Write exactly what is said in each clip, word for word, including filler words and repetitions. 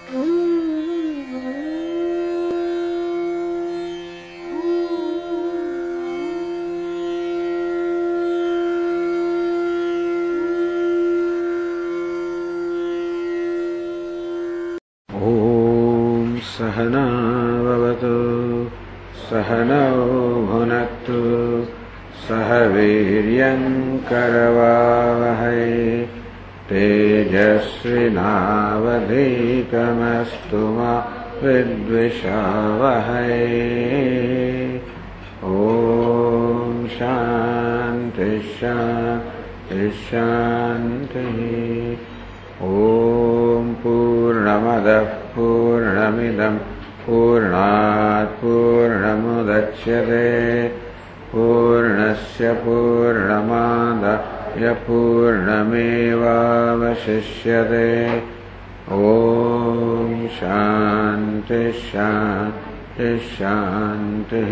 सहना भवतु सहनौ भुनक्तु सह वीर्यं करवावहै तेजस्विनावधीतमस्तु मा विद्विषावहै। ॐ शान्ति शान्ति शान्तिः। ॐ पूर्णमदः पूर्णमिदं पूर्णात् पूर्णमुदच्यते पूर्णस्य पूर्णमादाय पूर्णमेवावशिष्यते। ॐ शान्ति शान्ति शान्तिः।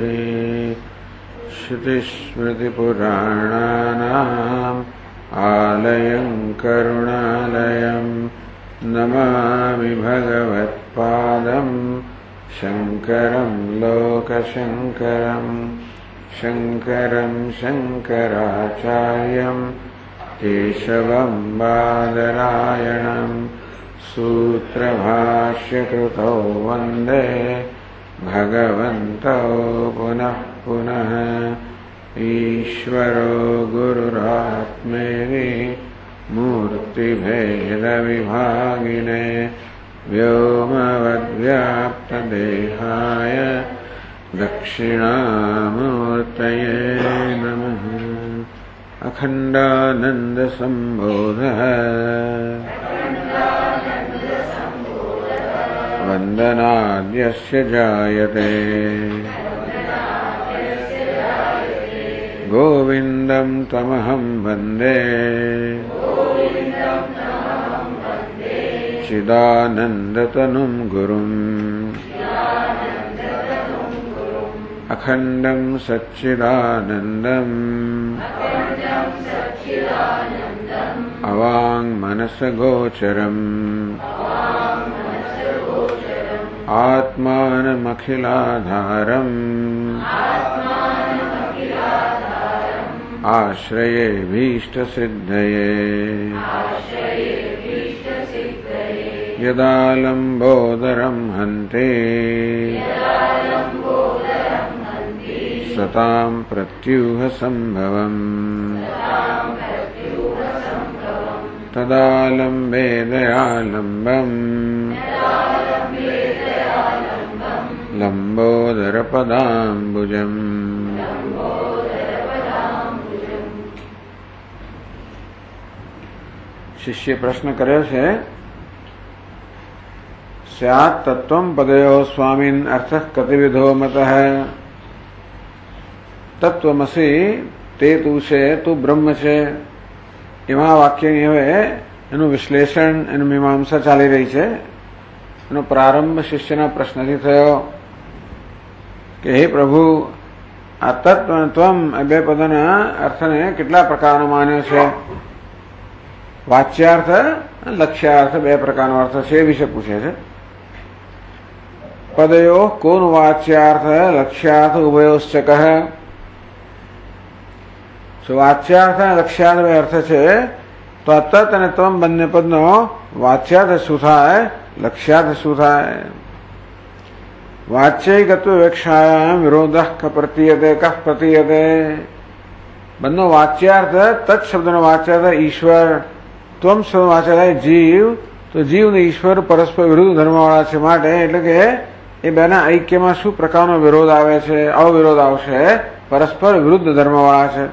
श्रुतिस्मृतिपुराणानाम् आलयं करुणालयं नमामि भगवत्पादं शङ्करं लोकशङ्करं शङ्करं शङ्कराचार्यं केशवं बादरायणं सूत्रभाष्यकृतौ वन्दे भगवन्तौ पुनः पुनः। ईश्वरो गुरुरात्मेति मूर्तिभेदविभागिने व्योमवद्व्याप्तदेहाय दक्षिणामूर्तये नमः। अखण्डानन्दसम्बोधः वन्दनाद्यस्य जायते गोविन्दं तमहं वन्दे चिदानन्दतनुं गुरुम् अखण्डं सच्चिदानन्दम् अवाङ्मनसगोचरम् आत्मानमखिलाधारम् आश्रये भीष्टसिद्धये। यदा लम्बोदरं हन्ते सतां प्रत्यूहसम्भवम् तदा लम्बे दयालम्बम् लम्बोदरपदाम्बुजम्। शिष्य प्रश्न करे छे स्यात् तत्वं पदयोः स्वामिन् अर्थः कतिविधो मतः। तत्वमसि ते तू छे तू ब्रह्म छे एवा वाक्यनी हवे एनुं विश्लेषण एनुं मीमांसा चाली रही छे। एनो प्रारंभ शिष्यना प्रश्नथी थयो के हे प्रभु आ तत्व अने त्वम ए बे पदना अर्थने केटला प्रकारनो मान्यो छे। वाच्यार्थ लक्ष्यार्थ बे प्रकारनो अर्थ छे विषय पूछे छे। पदयो कोन वाच्यार्थ लक्ष्यार्थ उभयोश्च कह। सो वाच्यार्थ अने लक्ष्यार्थ बे अर्थ छे तो आ तत् अने त्वम बंने पदनो वाच्यार्थ शुं थाय लक्ष्यार्थ शुं थाय। वाच्यैकत्व विवक्षायां विरोधः क प्रतीयते कः प्रतीयते। बंनो वाच्यार्थ तत् शब्दनो वाच्यार्थ ईश्वर त्वम शब्द वाच्यार्थ जीव तो जीव ने ईश्वर परस्पर विरुद्ध धर्मवाळा छे माटे एटले के ए बेना ऐक्यमां शुं प्रकारनो विरोध आवे छे अविरोध आवशे परस्पर विरुद्ध धर्मवाळा छे।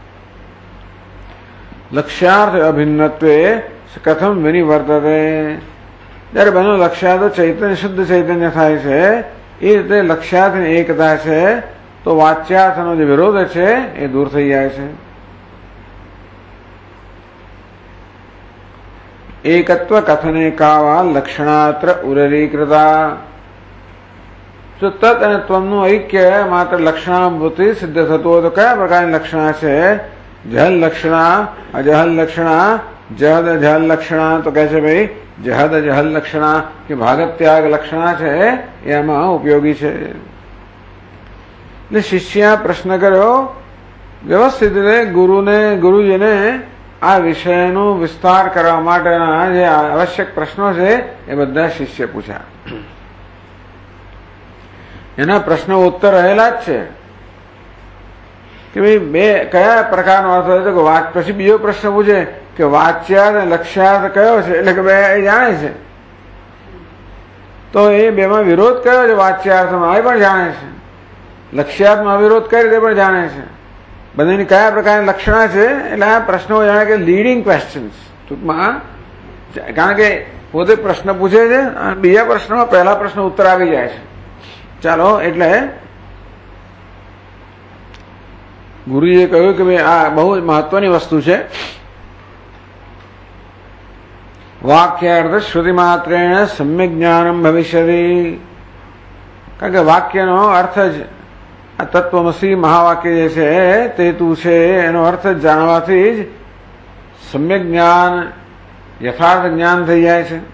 लक्ष्यार्थ अभिन्नत्वे कथम विनिवर्तते। जયારે बनो लक्ष्यार्थ चैतन्य शुद्ध चैतन्य थाय छे ए रीते लक्ष्यार्थ ने एकता छे तो वाच्यार्थनो जे विरोध छे ए दूर थई जाय छे। एकत्व कथने का वा लक्षणात्र उररीकृता। तो तत् अने त्वमनु ऐक्य मात्र लक्षणाभूति सिद्ध थतुं होय तो कया प्रकारनी लक्षणा छे। जहल लक्षणा अजहल लक्षणा જહદ જહલ લક્ષણા તો કહે છે ભાઈ જહદ જહલ લક્ષણા કે ભાગત ત્યાગ લક્ષણા છે એમાં ઉપયોગી છે. એટલે શિષ્ય પ્રશ્ન કર્યો વ્યવસ્થિત રીતે ગુરુને ગુરુજીને આ વિષયનો વિસ્તાર કરવા માટેના જે આવશ્યક પ્રશ્નો છે એ બધા શિષ્ય પૂછ્યા. એના પ્રશ્નો ઉત્તર રહેલા જ છે કે ભાઈ બે કયા પ્રકારનો અર્થ હોય તો વાત. પછી બીજો પ્રશ્ન પૂછે કે વાચ્યાર્થ અને લક્ષ્યાર્થ કયો છે, એટલે કે બે એ જાણે છે. તો એ બેમાં વિરોધ કયો છે વાચ્યાર્થમાં એ પણ જાણે છે, લક્ષ્યાર્થમાં વિરોધ કઈ રીતે પણ જાણે છે. બંનેની કયા પ્રકારની લક્ષણા છે એટલે આ પ્રશ્નો જાણે કે લીડિંગ ક્વેશ્ચન્સ ટૂંકમાં, કારણ કે પોતે પ્રશ્ન પૂછે છે અને બીજા પ્રશ્નમાં પહેલા પ્રશ્ન ઉત્તર આવી જાય છે. ચાલો એટલે ગુરુજીએ કહ્યું કે ભાઈ આ બહુ મહત્વની વસ્તુ છે. વાક્યાર્થ શ્રુતિ માત્રેણ સમ્યક જ્ઞાનમ ભવિષ્યતિ. કારણ કે વાક્યનો અર્થ જ આ તત્વમસી મહાવાક્ય જે છે તે તું છે એનો અર્થ જ જાણવાથી જ સમ્યક જ્ઞાન યથાર્થ જ્ઞાન થઈ જાય છે.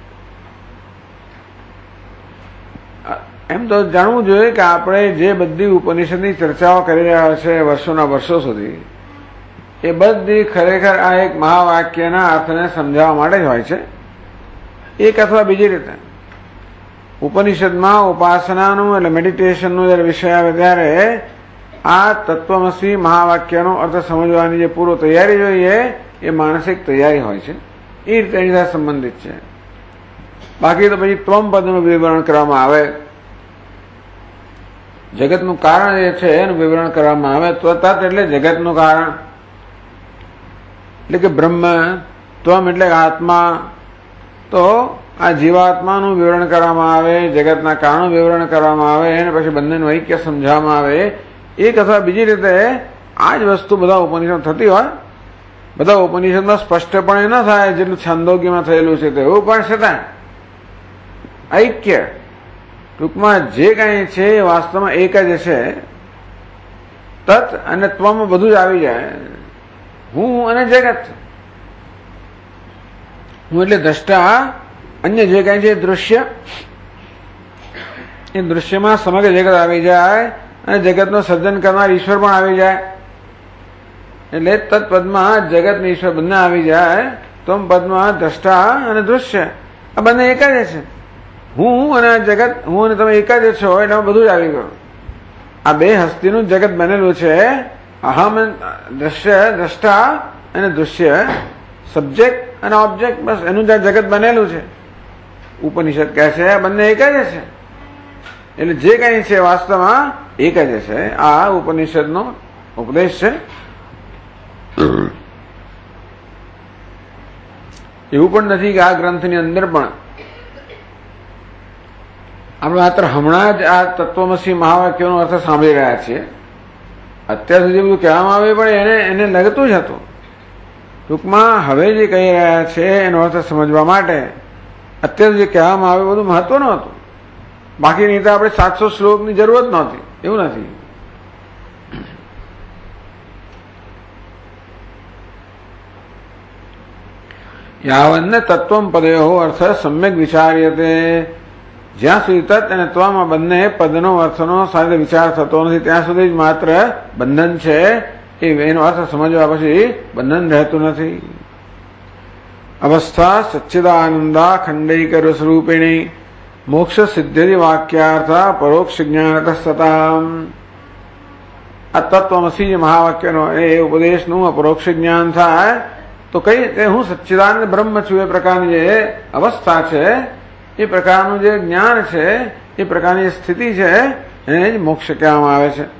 એમ તો જાણવું જોઈએ કે આપણે જે બધી ઉપનિષદની ચર્ચાઓ કરી રહ્યા છે વર્ષોના વર્ષો સુધી, એ બધી ખરેખર આ એક મહાવાક્યના અર્થને સમજાવવા માટે જ હોય છે, એક અથવા બીજી રીતે. ઉપનિષદમાં ઉપાસનાનું એટલે મેડિટેશનનો જયારે વિષય આવે ત્યારે આ તત્વમસી મહાવાક્યનો અર્થ સમજવાની જે પૂર્વ તૈયારી જોઈએ એ માનસિક તૈયારી હોય છે, એ રીતે એની સાથે સંબંધિત છે. બાકી તો પછી ત્વમ પદનું વિવરણ કરવામાં આવે, જગતનું કારણ જે છે એનું વિવરણ કરવામાં આવે. તત એટલે જગતનું કારણ, એટલે કે બ્રહ્મ. ત્વમ એટલે આત્મા. તો આ જીવાત્માનું વિવરણ કરવામાં આવે, જગતના કારણનું વિવરણ કરવામાં આવે, અને પછી બંનેનું ઐક્ય સમજાવવામાં આવે. એક અથવા બીજી રીતે આ જ વસ્તુ બધા ઉપનિષદ થતી હોય. બધા ઉપનિષદમાં સ્પષ્ટપણે ન થાય જેટલું છાંદોગ્યમાં થયેલું છે તેવું, પણ છતાં ઐક્ય ટૂંકમાં જે કાંઈ છે એ વાસ્તવમાં એક જ છે. તત અને ત્વમાં બધું જ આવી જાય. હું અને જગત. હું એટલે દ્રષ્ટા, અન્ય જે કાંઈ છે દૃશ્ય, એ દૃશ્યમાં સમગ્ર જગત આવી જાય અને જગતનો સર્જન કરનાર ઈશ્વર પણ આવી જાય. એટલે તત્પદમાં જગત ને ઈશ્વર બંને આવી જાય. તમ પદમાં દ્રષ્ટા અને દૃશ્ય આ બંને એક જ છે. હું અને જગત, હું અને તમે એક જ છો એટલે બધું જ આવી ગયું. આ બે હસ્તીનું જગત બનેલું છે. અહમ દ્રશ્ય, દ્રષ્ટા અને દૃશ્ય, સબ્જેક્ટ અને ઓબ્જેક્ટ, બસ એનું જ જગત બનેલું છે. ઉપનિષદ કહે છે આ બંને એક જ છે. એટલે જે કઈ છે વાસ્તવમાં એક જ છે. આ ઉપનિષદનો ઉપદેશ છે. એવું પણ નથી કે આ ગ્રંથની અંદર પણ આપણે માત્ર હમણાં જ આ તત્વમસી મહાવાક્યનો અર્થ સાંભળી રહ્યા છીએ. અત્યાર સુધી બધું કહેવામાં આવે પણ એને એને લગતું જ હતું. ટૂંકમાં હવે જે કહી રહ્યા છે એનો અર્થ સમજવા માટે અત્યારે જે કહેવામાં આવે બધું મહત્વનું હતું. બાકી નહીં તો આપણે સાતસો શ્લોકની જરૂર જ નહોતી. એવું નથી. યાવન્ન તત્વમ પદયો અર્થ સમ્યક વિચાર્યતે. જ્યાં સુધી તત્ અને ત્વમાં બંને પદનો અર્થનો સાથે વિચાર થતો નથી ત્યાં સુધી જ માત્ર બંધન છે. એનો અર્થ સમજવા પછી બંધન રહેતું નથી. અવસ્થા સચ્ચિદાનંદા ખંડૈક રસરૂપિણી મોક્ષ સિદ્ધિ વાક્યાર્થ પરોક્ષ જ્ઞાનત સતા. આ તત્વમસી મહાવાક્યનો એ ઉપદેશનું અપરોક્ષ જ્ઞાન થાય તો કઈ રીતે હું સચ્ચિદાનંદ બ્રહ્મ છું એ પ્રકારની જે અવસ્થા છે, એ પ્રકારનું જે જ્ઞાન છે, એ પ્રકારની સ્થિતિ છે એને જ મોક્ષ કહેવામાં આવે છે.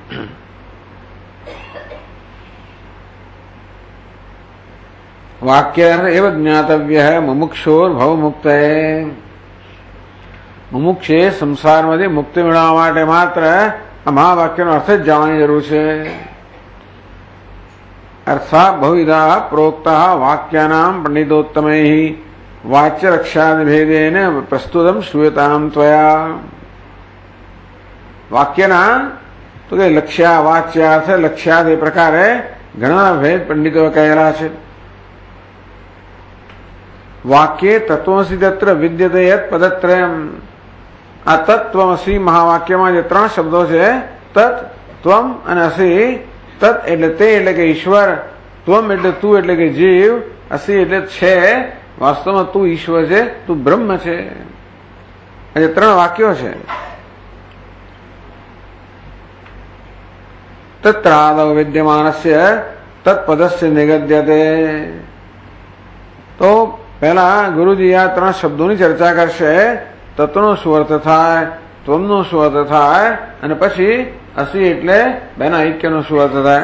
વાક્યાર્થ એવ જ્ઞાતવ્ય મુમુક્ષોર ભવમુક્ત. મુમુક્ષે સંસારમાંથી મુક્તિ મેળવવા માટે માત્ર આ મહાવાક્યનો અર્થ જ જાણવાની જરૂર છે. અર્થા બહુવિધા પ્રોક્તા વાક્યાનામ પંડિતોત્તમૈ વાચ્ય રક્ષાદિ ભેદેન પ્રસ્તુતમ શ્રૂયતામ ત્વયા. વાક્યના તો કે લક્ષ્યા, વાચ્યાર્થ, લક્ષ્યાદ એ પ્રકારે ઘણા ભેદ પંડિતો કહેલા છે. वाक्ये तत्वमसि तत्र विद्यते यत् पदत्रयम्। आ तत्वमसि महावाक्यમાં જે ત્રણ શબ્દો છે તત, ત્વમ અને અસી. તત એટલે તે એટલે કે ઈશ્વર, ત્વમ એટલે તું એટલે કે જીવ, અસી એટલે છે. વાસ્તવમાં તું ઈશ્વર છે, તું બ્રહ્મ છે. આ ત્રણ વાક્યો છે. તત્રાદૌ વિદ્યમાનસ્ય તત્પદસ્ય નિગદ્યતે. તો પહેલા ગુરુજી આ ત્રણ શબ્દોની ચર્ચા કરશે. તત્વનો શું અર્થ થાય, ત્વમનો શું અર્થ થાય, અને પછી અસી એટલે બેના ઐક્યનો શું અર્થ થાય.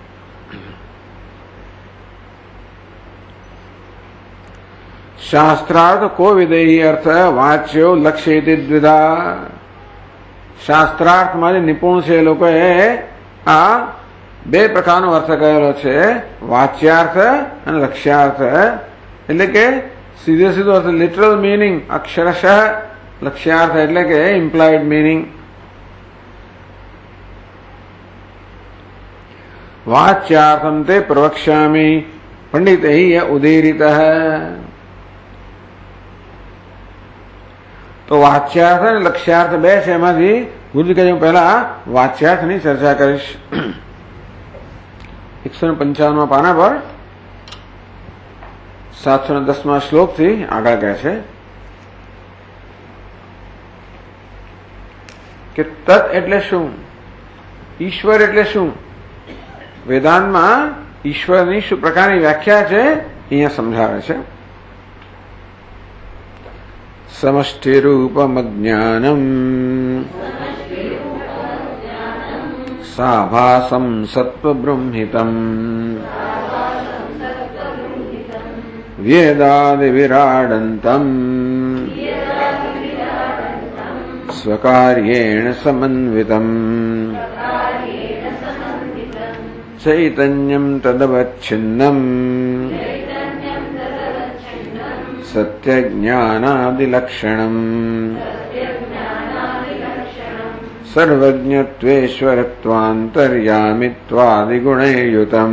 શાસ્ત્રાર્થ કો વિદેહી અર્થ વાચ્યો લક્ષ્યેતિ દ્વિધા. શાસ્ત્રાર્થમાં જે નિપુણ છે એ લોકોએ આ બે પ્રકારનો અર્થ કરેલો છે, વાચ્યાર્થ અને લક્ષ્યાર્થ. એટલે કે સીધે સીધો અર્થ લિટરલ મીનિંગ અક્ષરશઃ, લક્ષ્યાર્થ એટલે કે ઇમ્પ્લાઇડ મીનિંગ. વાચ્યાર્થમ તે પ્રવક્ષ્યામિ પંડિતૈ ઉદીરિતઃ. તો વાચ્યાર્થ અને લક્ષ્યાર્થ બે છે, એમાંથી ગુરુજી કહે હું પહેલા વાચ્યાર્થની ચર્ચા કરીશ. એકસો ને પંચાવનમાં પાના પર સાતસો ને દસમા શ્લોકથી આગળ કહે છે કે તત એટલે શું, ઈશ્વર એટલે શું. વેદાંતમાં ઈશ્વરની શું પ્રકારની વ્યાખ્યા છે અહીંયા સમજાવે છે. સમષ્ટિરૂપમ જ્ઞાનમ સાભાસમ સત્વબૃંહિતમ વેદાદિ વિરાડંતમ સ્વકાર્યેણ સમન્વિતમ ચૈતન્યમ તદવચ્છિન્નમ સત્યજ્ઞાનાદિલક્ષણમ સર્વજ્ઞત્વેશ્વરત્વાંતર્યામિત્વાદિગુણૈર્યુતમ.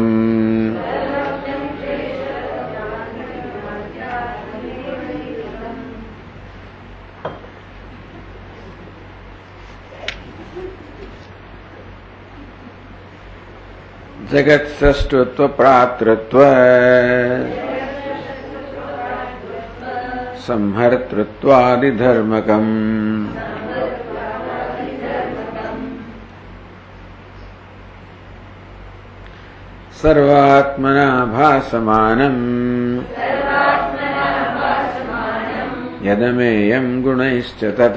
જગત સૃષ્ટત્વ પ્રાતૃત્વ સંહર્તૃત્વાદિધર્મકમ. સર્વાત્મના ભાસમાનમ યદમેયં ગુણૈશ્ચ તત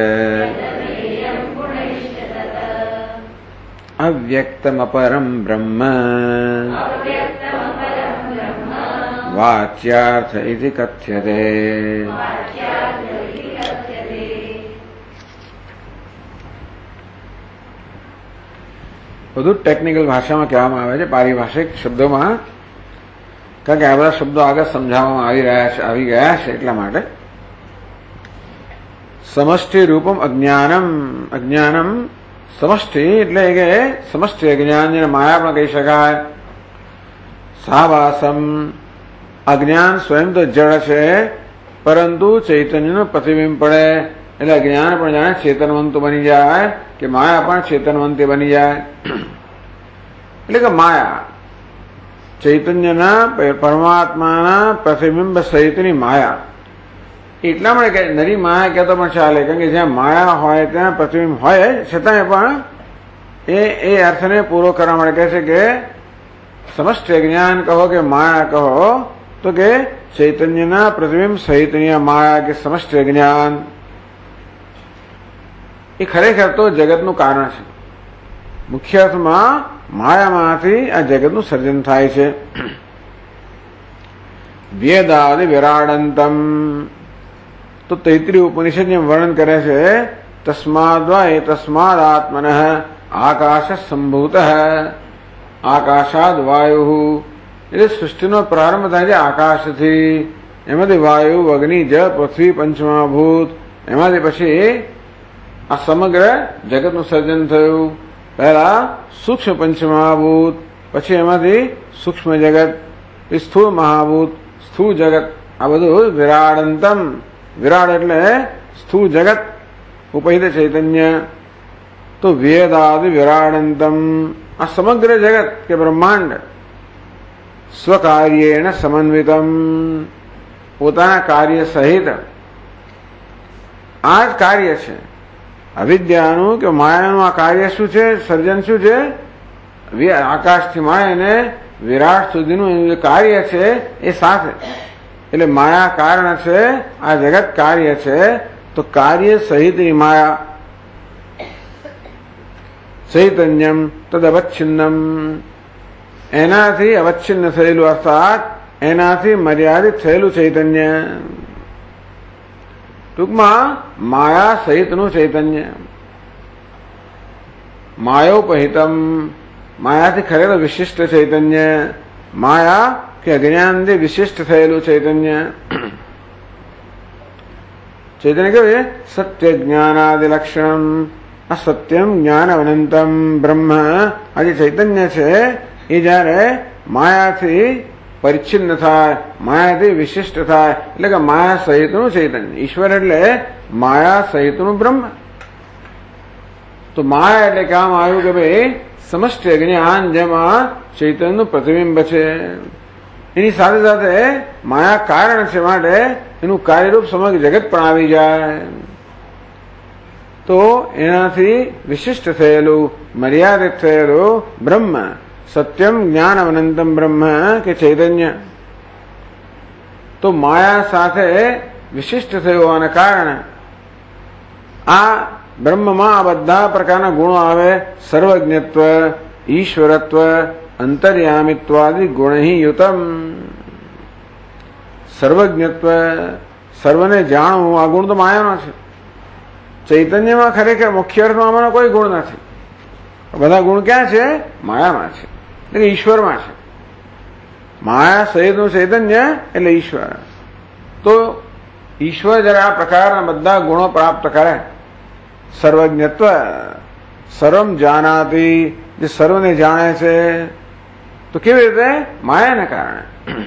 અવ્યક્તમપરમ બ્રહ્મ વાચ્યાર્થ ઇતિ કથ્યતે. બધું ટેકનિકલ ભાષામાં કહેવામાં આવે છે, પારિભાષિક શબ્દોમાં, કારણ કે આ બધા શબ્દો આગળ સમજાવવામાં આવી રહ્યા છે, આવી ગયા છે એટલા માટે. સમષ્ટિ રૂપમ અજ્ઞાનમ. અજ્ઞાનમ સમષ્ટિ એટલે કે સમષ્ટિ અજ્ઞાન, જેને માયા પણ કહી શકાય. સાવાસમ અજ્ઞાન સ્વયં તો જળ છે, પરંતુ ચૈતન્યનું પ્રતિબિંબ પડે એટલે અજ્ઞાન પણ જાણે ચેતનવંતું બની જાય, કે માયા પણ ચેતનવંતી બની જાય. એટલે કે માયા ચૈતન્યના પરમાત્માના પ્રતિબિંબ સહિતની માયા. એટલા માટે નરી માયા કહેતો પણ ચાલે, કારણ કે જ્યાં માયા હોય ત્યાં પ્રતિબિંબ હોય, છતાંય પણ એ એ અર્થને પૂરો કરવા માટે કહે છે કે સમષ્ટિ જ્ઞાન કહો કે માયા કહો, તો કે ચૈતન્યના પ્રતિબિંબ સહિતની માયા કે સમષ્ટિ જ્ઞાન એ ખરેખર તો જગતનું કારણ છે. મુખ્ય અર્થમાં માયામાંથી આ જગતનું સર્જન થાય છે. વેદાદિ વિરાડંતમ. તો તૈત્રીય ઉપનિષદ જેમ વર્ણન કરે છે, તસ્માદ્વા એ તસ્માદ આત્મન આકાશ સંભૂત આકાશાદ વાયુ. એટલે સૃષ્ટિનો પ્રારંભ થાય છે આકાશથી, એમાંથી વાયુ, અગ્નિ, જળ, પૃથ્વી, પંચમહાભૂત, એમાંથી પછી આ સમગ્ર જગતનું સર્જન થયું. પહેલા સૂક્ષ્મ પંચમહાભૂત, પછી એમાંથી સૂક્ષ્મ જગત, સ્થૂળ મહાભૂત, સ્થૂળ જગત, આ બધું વિરાડંતમ, વિરાડ એટલે સ્થૂળ જગત, ઉપહિત ચૈતન્ય. તો વેદાદિ વિરાડંતમ, આ સમગ્ર જગત કે બ્રહ્માંડ સ્વકાર્યેણ સમન્વિતમ, પોતાના કાર્ય સહિત. આ જ કાર્ય છે અવિદ્યાનું કે માયાનું. આ કાર્ય શું છે? સર્જન શું છે? આકાશથી માંડીને વિરાટ સુધીનું જે કાર્ય છે એ સાથે. એટલે માયા કારણ છે, આ જગત કાર્ય છે. તો કાર્ય સહિતની માયા. ચૈતન્યમ તદ અવચ્છિન્નમ, એનાથી અવચ્છિન્ન થયેલું, અર્થાત એનાથી મર્યાદિત થયેલું ચૈતન્ય. ટૂંકમાં માયા સહિતનું ચૈતન્ય. માયોપહિતમ, માયાથી ખરેખર વિશિષ્ટ ચૈતન્ય. માયા કે અજ્ઞાનથી વિશિષ્ટ થયેલું ચૈતન્ય. ચૈતન્ય કેવું છે? સત્ય જ્ઞાનાદિ લક્ષણમ, આ સત્યમ જ્ઞાન અનંતમ બ્રહ્મ. આ જે ચૈતન્ય છે એ જયારે માયાથી પરિચ્છિન્ન થાય, માયાથી વિશિષ્ટ થાય, એટલે કે માયા સહિતનું ચૈતન્ય. ઈશ્વર એટલે માયા સહિતનું બ્રહ્મ. તો માયા એટલે કહેવામાં આવ્યું કે ભાઈ સમષ્ટિ જ્ઞાન જેમાં ચૈતન્યનું પ્રતિબિંબ છે, એની સાથે સાથે માયા કારણ છે, માટે એનું કાર્યરૂપ સમગ્ર જગત પણ આવી જાય. તો એનાથી વિશિષ્ટ થયેલું, મર્યાદિત થયેલું બ્રહ્મ, સત્યમ જ્ઞાન અનંતમ બ્રહ્મ કે ચૈતન્ય. તો માયા સાથે વિશિષ્ટ થયું હોવાના કારણે આ બ્રહ્મમાં આ બધા પ્રકારના ગુણો આવે. સર્વજ્ઞત્વ, ઈશ્વરત્વ, અંતર્યામિત્વાદિ ગુણહિ યુતમ. સર્વજ્ઞત્વ, સર્વને જાણવું, આ ગુણ તો માયાનો છે. ચૈતન્યમાં ખરેખર મુખ્ય અર્થમાં આમાંનો કોઈ ગુણ નથી. બધા ગુણ ક્યાં છે? માયામાં છે, એટલે ઈશ્વરમાં છે. માયા સહિતનું ચૈતન્ય એટલે ઈશ્વર. તો ઈશ્વર જયારે આ પ્રકારના બધા ગુણો પ્રાપ્ત કરે, સર્વજ્ઞત્વ, સર્વમ જાનાતી, જે સર્વને જાણે છે, તો કેવી રીતે? માયાને કારણે.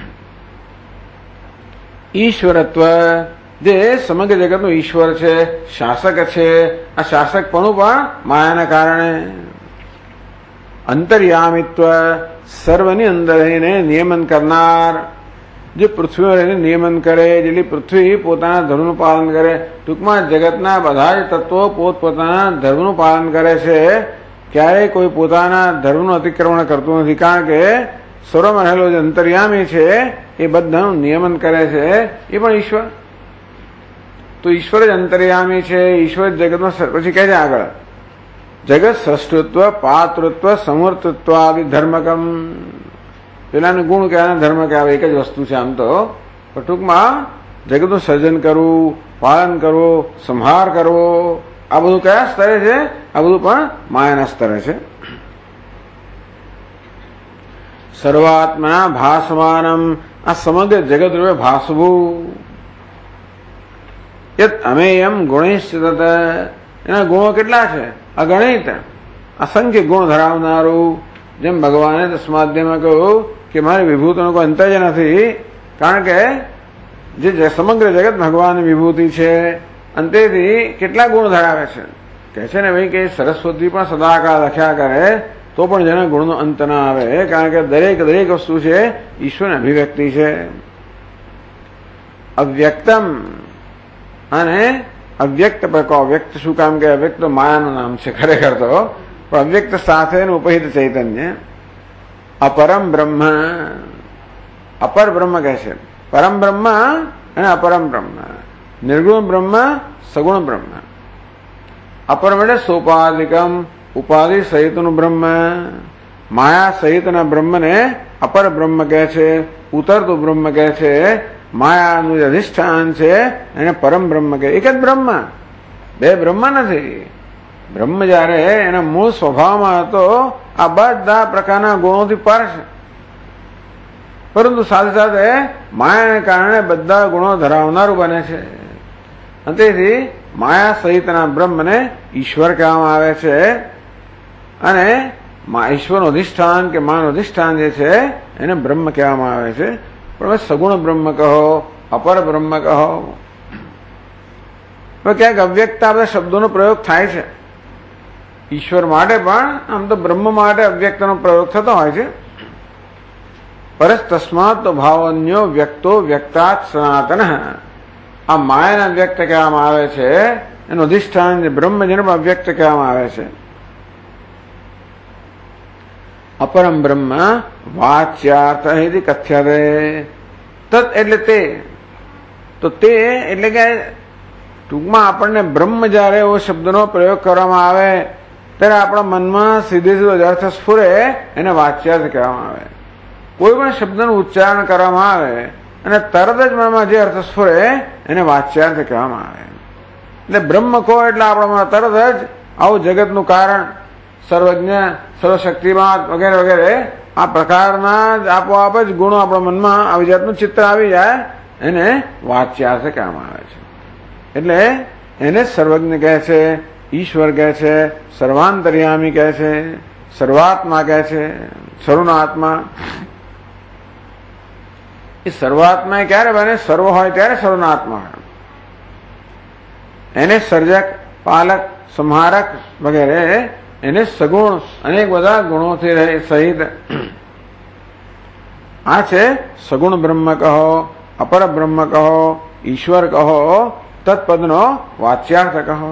ઈશ્વરત્વ, જે સમગ્ર જગતનો ઈશ્વર છે, શાસક છે, આ શાસકપણું પણ માયાના કારણે. અંતર્યામિત્વ, સર્વની અંદર રહીને નિયમન કરનાર, જે પૃથ્વીમાં રહીને નિયમન કરે, જેટલી પૃથ્વી પોતાના ધર્મનું પાલન કરે. ટૂંકમાં જગતના બધા જ તત્વો પોતપોતાના ધર્મનું પાલન કરે છે, ક્યારેય કોઈ પોતાના ધર્મનું અતિક્રમણ કરતું નથી. કારણ કે સર્વમાં રહેલો જે અંતર્યામી છે એ બધાનું નિયમન કરે છે, એ પણ ઈશ્વર. તો ઈશ્વર જ અંતર્યામી છે, ઈશ્વર જગતમાં. પછી કહે છે આગળ, જગત સૃષ્ટિત્વ, પાતૃત્વ, સમૂર્તત્વ આદિ ધર્મકમ. પેલાનું ગુણ કહેવાય, ધર્મ કહેવાય, એક જ વસ્તુ છે આમ તો. પણ ટૂંકમાં જગતનું સર્જન કરવું, પાલન કરવું, સંહાર કરવો, આ બધું કયા સ્તરે છે? આ બધું પણ માયાના સ્તરે છે. સર્વાત્મના ભાસમાનમ, આ સમગ્ર જગત રૂપે ભાસવું. યત અમેયમ ગુણેશ્ચિત, એના ગુણો કેટલા છે? અગણિત, અસંખ્ય ગુણ ધરાવનારું. જેમ ભગવાને દસમાધ્યમાં કહ્યું કે મારી વિભૂતિનો કોઈ અંત જ નથી, કારણ કે જે સમગ્ર જગત ભગવાનની વિભૂતિ છે, અંતેથી કેટલા ગુણ ધરાવે છે. કહે છે ને ભાઈ કે સરસ્વતી પણ સદાકાળ લખ્યા કરે તો પણ જેના ગુણનો અંત ના આવે, કારણ કે દરેક દરેક વસ્તુ છે ઈશ્વરની અભિવ્યક્તિ છે. અવ્યક્તમ, અને અવ્યક્ત પ્રકો. અવ્યક્ત શું કામ કે અવ્યક્ત માયાનું નામ છે ખરેખર તો, પણ અવ્યક્ત સાથેનું ઉપહિત ચૈતન્ય. અપરમ બ્રહ્મ, અપર બ્રહ્મ કહે છે. પરમ બ્રહ્મ અને અપરમ બ્રહ્મ. નિર્ગુણ બ્રહ્મ, સગુણ બ્રહ્મ. અપરમ એટલે સોપાધિકમ, ઉપાધિ સહિતનું બ્રહ્મ. માયા સહિતના બ્રહ્મને અપર બ્રહ્મ કહે છે, ઉતરતું બ્રહ્મ કહે છે. માયાનું જે અધિષ્ઠાન છે એને પરમ બ્રહ્મ કહે. એક જ બ્રહ્મ, બે બ્રહ્મ નથી. બ્રહ્મ જયારે એના મૂળ સ્વભાવમાં હતો, આ બધા પ્રકારના ગુણોથી પર છે, પરંતુ સાથે સાથે માયાને કારણે બધા ગુણો ધરાવનારું બને છે. તેથી માયા સહિતના બ્રહ્મને ઈશ્વર કહેવામાં આવે છે. અને ઈશ્વરનું અધિષ્ઠાન કે માનું અધિષ્ઠાન જે છે એને બ્રહ્મ કહેવામાં આવે છે. પણ સગુણ બ્રહ્મ કહો, અપર બ્રહ્મ કહો. હવે ક્યાંક અવ્યક્તતા બધા શબ્દોનો પ્રયોગ થાય છે. ઈશ્વર માટે પણ આમ તો બ્રહ્મ માટે અવ્યક્તનો પ્રયોગ થતો હોય છે. પરસ તસ્માત તો ભાવન્યો વ્યક્તો વ્યક્તાત સનાતન. આ માયાને વ્યક્ત કહેવામાં આવે છે, એનું અધિષ્ઠાન બ્રહ્મ જેને પણ અવ્યક્ત કહેવામાં આવે છે. અપરમ બ્રહ્મ વાચ્યાર્થ કથ્યતે. તત એટલે તે. તો તે એટલે કે ટૂંકમાં આપણને બ્રહ્મ જયારે એવો શબ્દનો પ્રયોગ કરવામાં આવે ત્યારે આપણા મનમાં સીધે સીધો અર્થ સ્ફુરે, એને વાચ્યાર્થ કહેવામાં આવે. કોઈ પણ શબ્દનું ઉચ્ચારણ કરવામાં આવે અને તરત જ મનમાં જે અર્થ સ્ફુરે એને વાચ્યાર્થ કહેવામાં આવે. એટલે બ્રહ્મ કહો એટલે આપણામાં તરત જ આવું જગતનું કારણ, સર્વજ્ઞ, સર્વશક્તિમાન વગેરે વગેરે આ પ્રકારના જ આપોઆપ જ ગુણો આપણા મનમાં આવી જાતનું ચિત્ર આવી જાય, એને વાચ્યાર્થ કહેવામાં આવે છે. એટલે એને સર્વજ્ઞ કહે છે, ઈશ્વર કહે છે, સર્વાંતર્યામી કહે છે, સર્વાત્મા કહે છે, સર્વનો આત્મા. એ સર્વાત્મા એ ક્યારે બને? સર્વ હોય ત્યારે સર્વનો આત્મા હોય. એને સર્જક, પાલક, સંહારક વગેરે એને સગુણ અનેક બધા ગુણોથી સહિત આ છે સગુણ બ્રહ્મ કહો, અપર બ્રહ્મ કહો, ઈશ્વર કહો, તત્પદનો વાચ્યાર્થ કહો.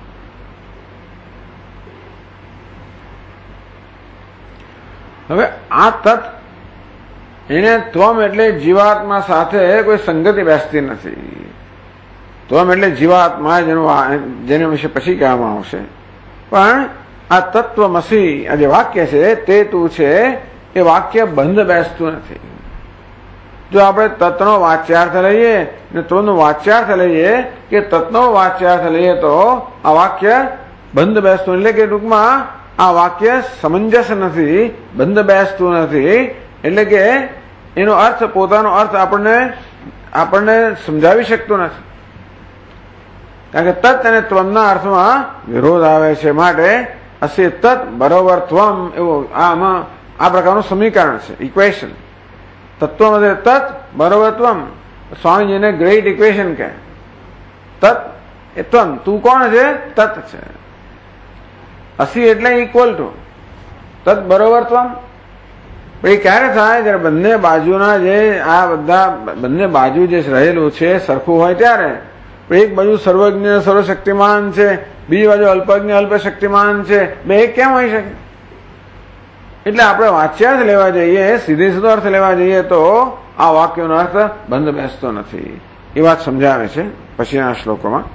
હવે આ તત્ એને ત્વમ એટલે જીવાત્મા સાથે કોઈ સંગતિ બેસતી નથી. ત્વમ એટલે જીવાત્મા, જેનું જેના વિશે પછી કહેવામાં આવશે. પણ આ તત્વમસી આ જે વાક્ય છે તે તું છે, એ વાક્ય બંધ બેસતું નથી. જો આપણે તત્નો વાચ્યાર્થ લઈએ ને ત્વનો વાચ્યાર્થ લઈએ કે તત્નો વાચ્યાર્થ લઈએ તો આ વાક્ય બંધ બેસતું, એટલે કે ટૂંકમાં આ વાક્ય સમંજસ નથી, બંધ બેસતું નથી. એટલે કે એનો અર્થ, પોતાનો અર્થ આપણને આપણને સમજાવી શકતું નથી. કારણ કે તત્ અને ત્વમના અર્થમાં વિરોધ આવે છે. માટે અસી તત્ બરોબર ત્વમ એવું આમાં આ પ્રકારનું સમીકરણ છે, ઇક્વેશન. તત્વ તત્ બરોબર ત્વમ. સ્વામીજીને ગ્રેટ ઇક્વેશન કહે. તત્ એ ત્વમ, તું કોણ છે? તત્ છે. અસી એટલે ઇક્વલ ટુ તત્ બરોબર ત્વમ. એ ક્યારે થાય? જયારે બંને બાજુના જે આ બધા બંને બાજુ જે રહેલું છે સરખું હોય ત્યારે. એક બાજુ સર્વજ્ઞ સર્વશક્તિમાન છે, બીજી બાજુ અલ્પજ્ઞ અલ્પશક્તિમાન છે, બે એક કેમ હોઈ શકે? એટલે આપણે વાચ્યાર્થ લેવા જઈએ, સીધે સીધો અર્થ લેવા જઈએ તો આ વાક્યનો અર્થ બંધ બેસતો નથી. એ વાત સમજાવે છે પછીના શ્લોકોમાં.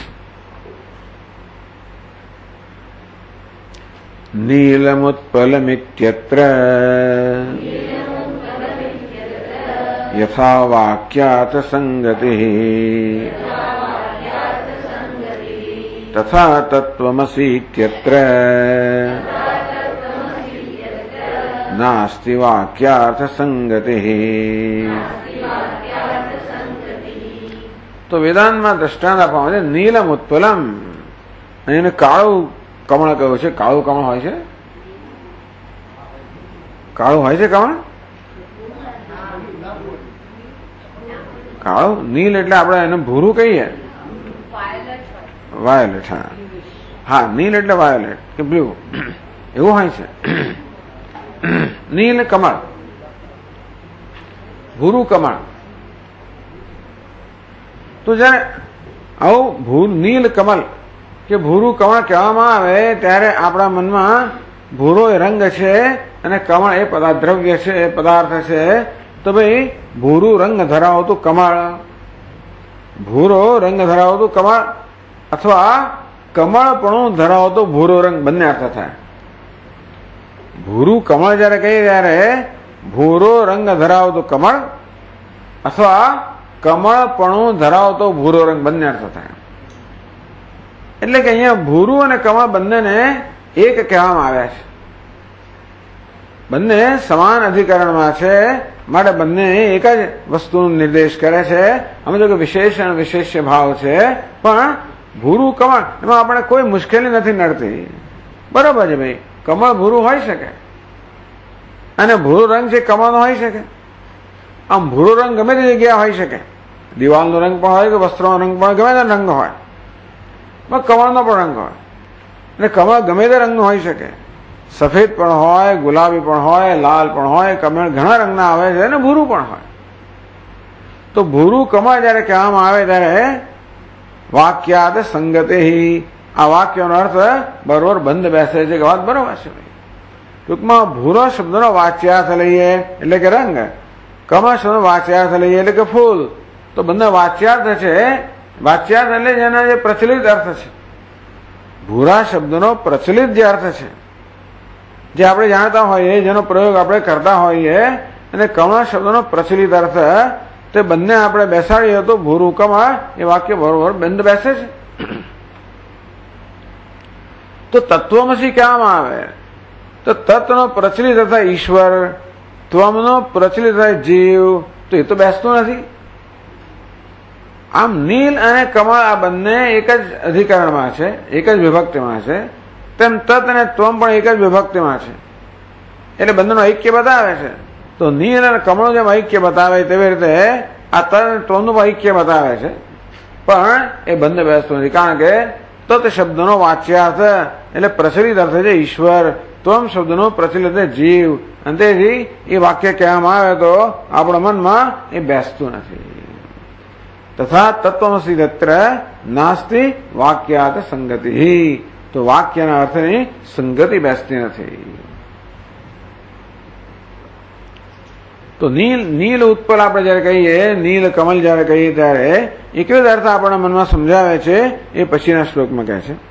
નીલમુત્પલમિત્યત્ર યથા વાક્યાત સંગતિ તથા તત્વમસીત્યત્ર નાસ્તિ વાક્યાર્થ સંગતિ. તો વેદાંતમાં દ્રષ્ટાંત આપવામાં આવે છે નીલમ ઉત્પલમ. એને કાળું કમળ કહ્યું છે. કાળું કમળ હોય છે? કાળું હોય છે કમળ? કાળું નીલ એટલે આપણે એને ભૂરું કહીએ, વાયોલેટ. હા હા, નીલ એટલે વાયોલેટ કે બ્લુ એવું હોય છે. નીલ કમળ, ભૂરું કમળ. તો જયારે આવું નીલ કમળ કે ભૂરું કમળ કહેવામાં આવે ત્યારે આપણા મનમાં ભૂરો એ રંગ છે અને કમળ એ પદાર્થ દ્રવ્ય છે, એ પદાર્થ છે. તો ભાઈ ભૂરું રંગ ધરાવતું કમળ, ભૂરો રંગ ધરાવતું કમળ અથવા કમળપણું ધરાવતો ભૂરો રંગ, બંને અર્થ થાય. ભૂરું કમળ જયારે કહીએ ત્યારે ભૂરો રંગ ધરાવતો કમળ અથવા કમળપણું ધરાવતો ભૂરો રંગ, બંને અર્થ થાય. એટલે કે અહીંયા ભૂરું અને કમળ બંનેને એક કહેવામાં આવ્યા છે. બંને સમાન અધિકરણમાં છે, માટે બંને એક જ વસ્તુનો નિર્દેશ કરે છે. અમે જો કે વિશેષ અને વિશેષ્ય ભાવ છે, પણ ભૂરું કમળ એમાં આપણે કોઈ મુશ્કેલી નથી નડતી. બરોબર છે ભાઈ, કમળ ભૂરું હોઈ શકે અને ભૂરો રંગ છે કમળનો હોઈ શકે. આમ ભૂરો રંગ ગમે તે જગ્યાએ હોઈ શકે દિવાલનો રંગ પણ હોય કે વસ્ત્રનો રંગ પણ ગમે તે રંગ હોય, કમળનો પણ રંગ હોય. અને કમળ ગમે તે રંગનું હોઈ શકે, સફેદ પણ હોય, ગુલાબી પણ હોય, લાલ પણ હોય, કમળ ઘણા રંગના આવે છે અને ભૂરું પણ હોય. તો ભૂરું કમળ જયારે કહેવામાં આવે ત્યારે વાક્યાદ સંગતે, આ વાક્યનો અર્થ બરોબર બંધ બેસે છે કે વાત બરોબર છે. ટૂંકમાં ભૂરો શબ્દનો વાચ્યાર્થ લઈએ એટલે કે રંગ, કમળ શબ્દનો વાચ્યાર્થ લઈએ એટલે કે ફૂલ. તો બંને વાચ્યાર્થ છે. વાચ્યાર્થ એટલે જેના જે પ્રચલિત અર્થ છે. ભૂરા શબ્દનો પ્રચલિત જે અર્થ છે, જે આપણે જાણતા હોઈએ, જેનો પ્રયોગ આપણે કરતા હોઈએ, અને કમળ શબ્દનો પ્રચલિત અર્થ, તે બંને આપણે બેસાડીએ તો ભૂરું કમળ એ વાક્ય બરોબર બંધ બેસે છે. તો તત્વમસી કહેવામાં આવે તો તત્વનો પ્રચલિત અર્થ ઈશ્વર, ત્વમનો પ્રચલિત અર્થ જીવ, તો એ તો બેસતું નથી. આમ નીલ અને કમળ આ બંને એક જ અધિકરણમાં છે, એક જ વિભક્તિમાં છે. તેમ તત અને ત્વમ પણ એક જ વિભક્તિમાં છે, એટલે બંનેનો ઐક્ય બતાવે છે. તો નીલ અને કમળનું જેમ ઐક્ય બતાવે તેવી રીતે આ તત અને ત્વમનું ઐક્ય બતાવે છે, પણ એ બંને બેસતું નથી. કારણ કે તત શબ્દનો વાચ્યાર્થ એટલે પ્રચલિત અર્થ છે ઈશ્વર, ત્વમ શબ્દનો પ્રચલિત જીવ, અને તેથી એ વાક્ય કહેવામાં આવે તો આપણા મનમાં એ બેસતું નથી. તથા તત્વમસી તત્ર નાસ્તિ વાક્યાર્થ સંગતિ, તો વાક્યના અર્થની સંગતિ બેસતી નથી. તો નીલ નીલ ઉત્પલ આપણે જયારે કહીએ, નીલ કમલ જયારે કહીએ ત્યારે એક જ અર્થ આપણા મનમાં સમજાવે છે. એ પછીના શ્લોકમાં કહે છે,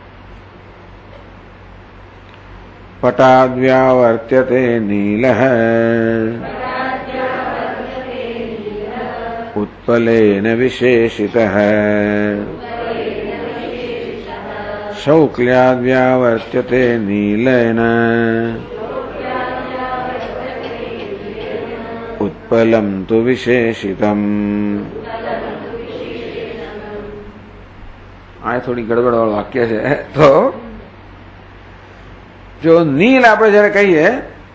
પટાદ્વ્યાવર્ત્યતે નીલઃ ઉત્પલેન વિશેષિતઃ શૌક્લ્યાદ્વ્યાવર્ત્યતે નીલેન ઉત્પલમ તુ વિશેષિતમ. આ થોડી ગડબડ વાળું વાક્ય છે. તો જો નીલ આપણે જયારે કહીએ,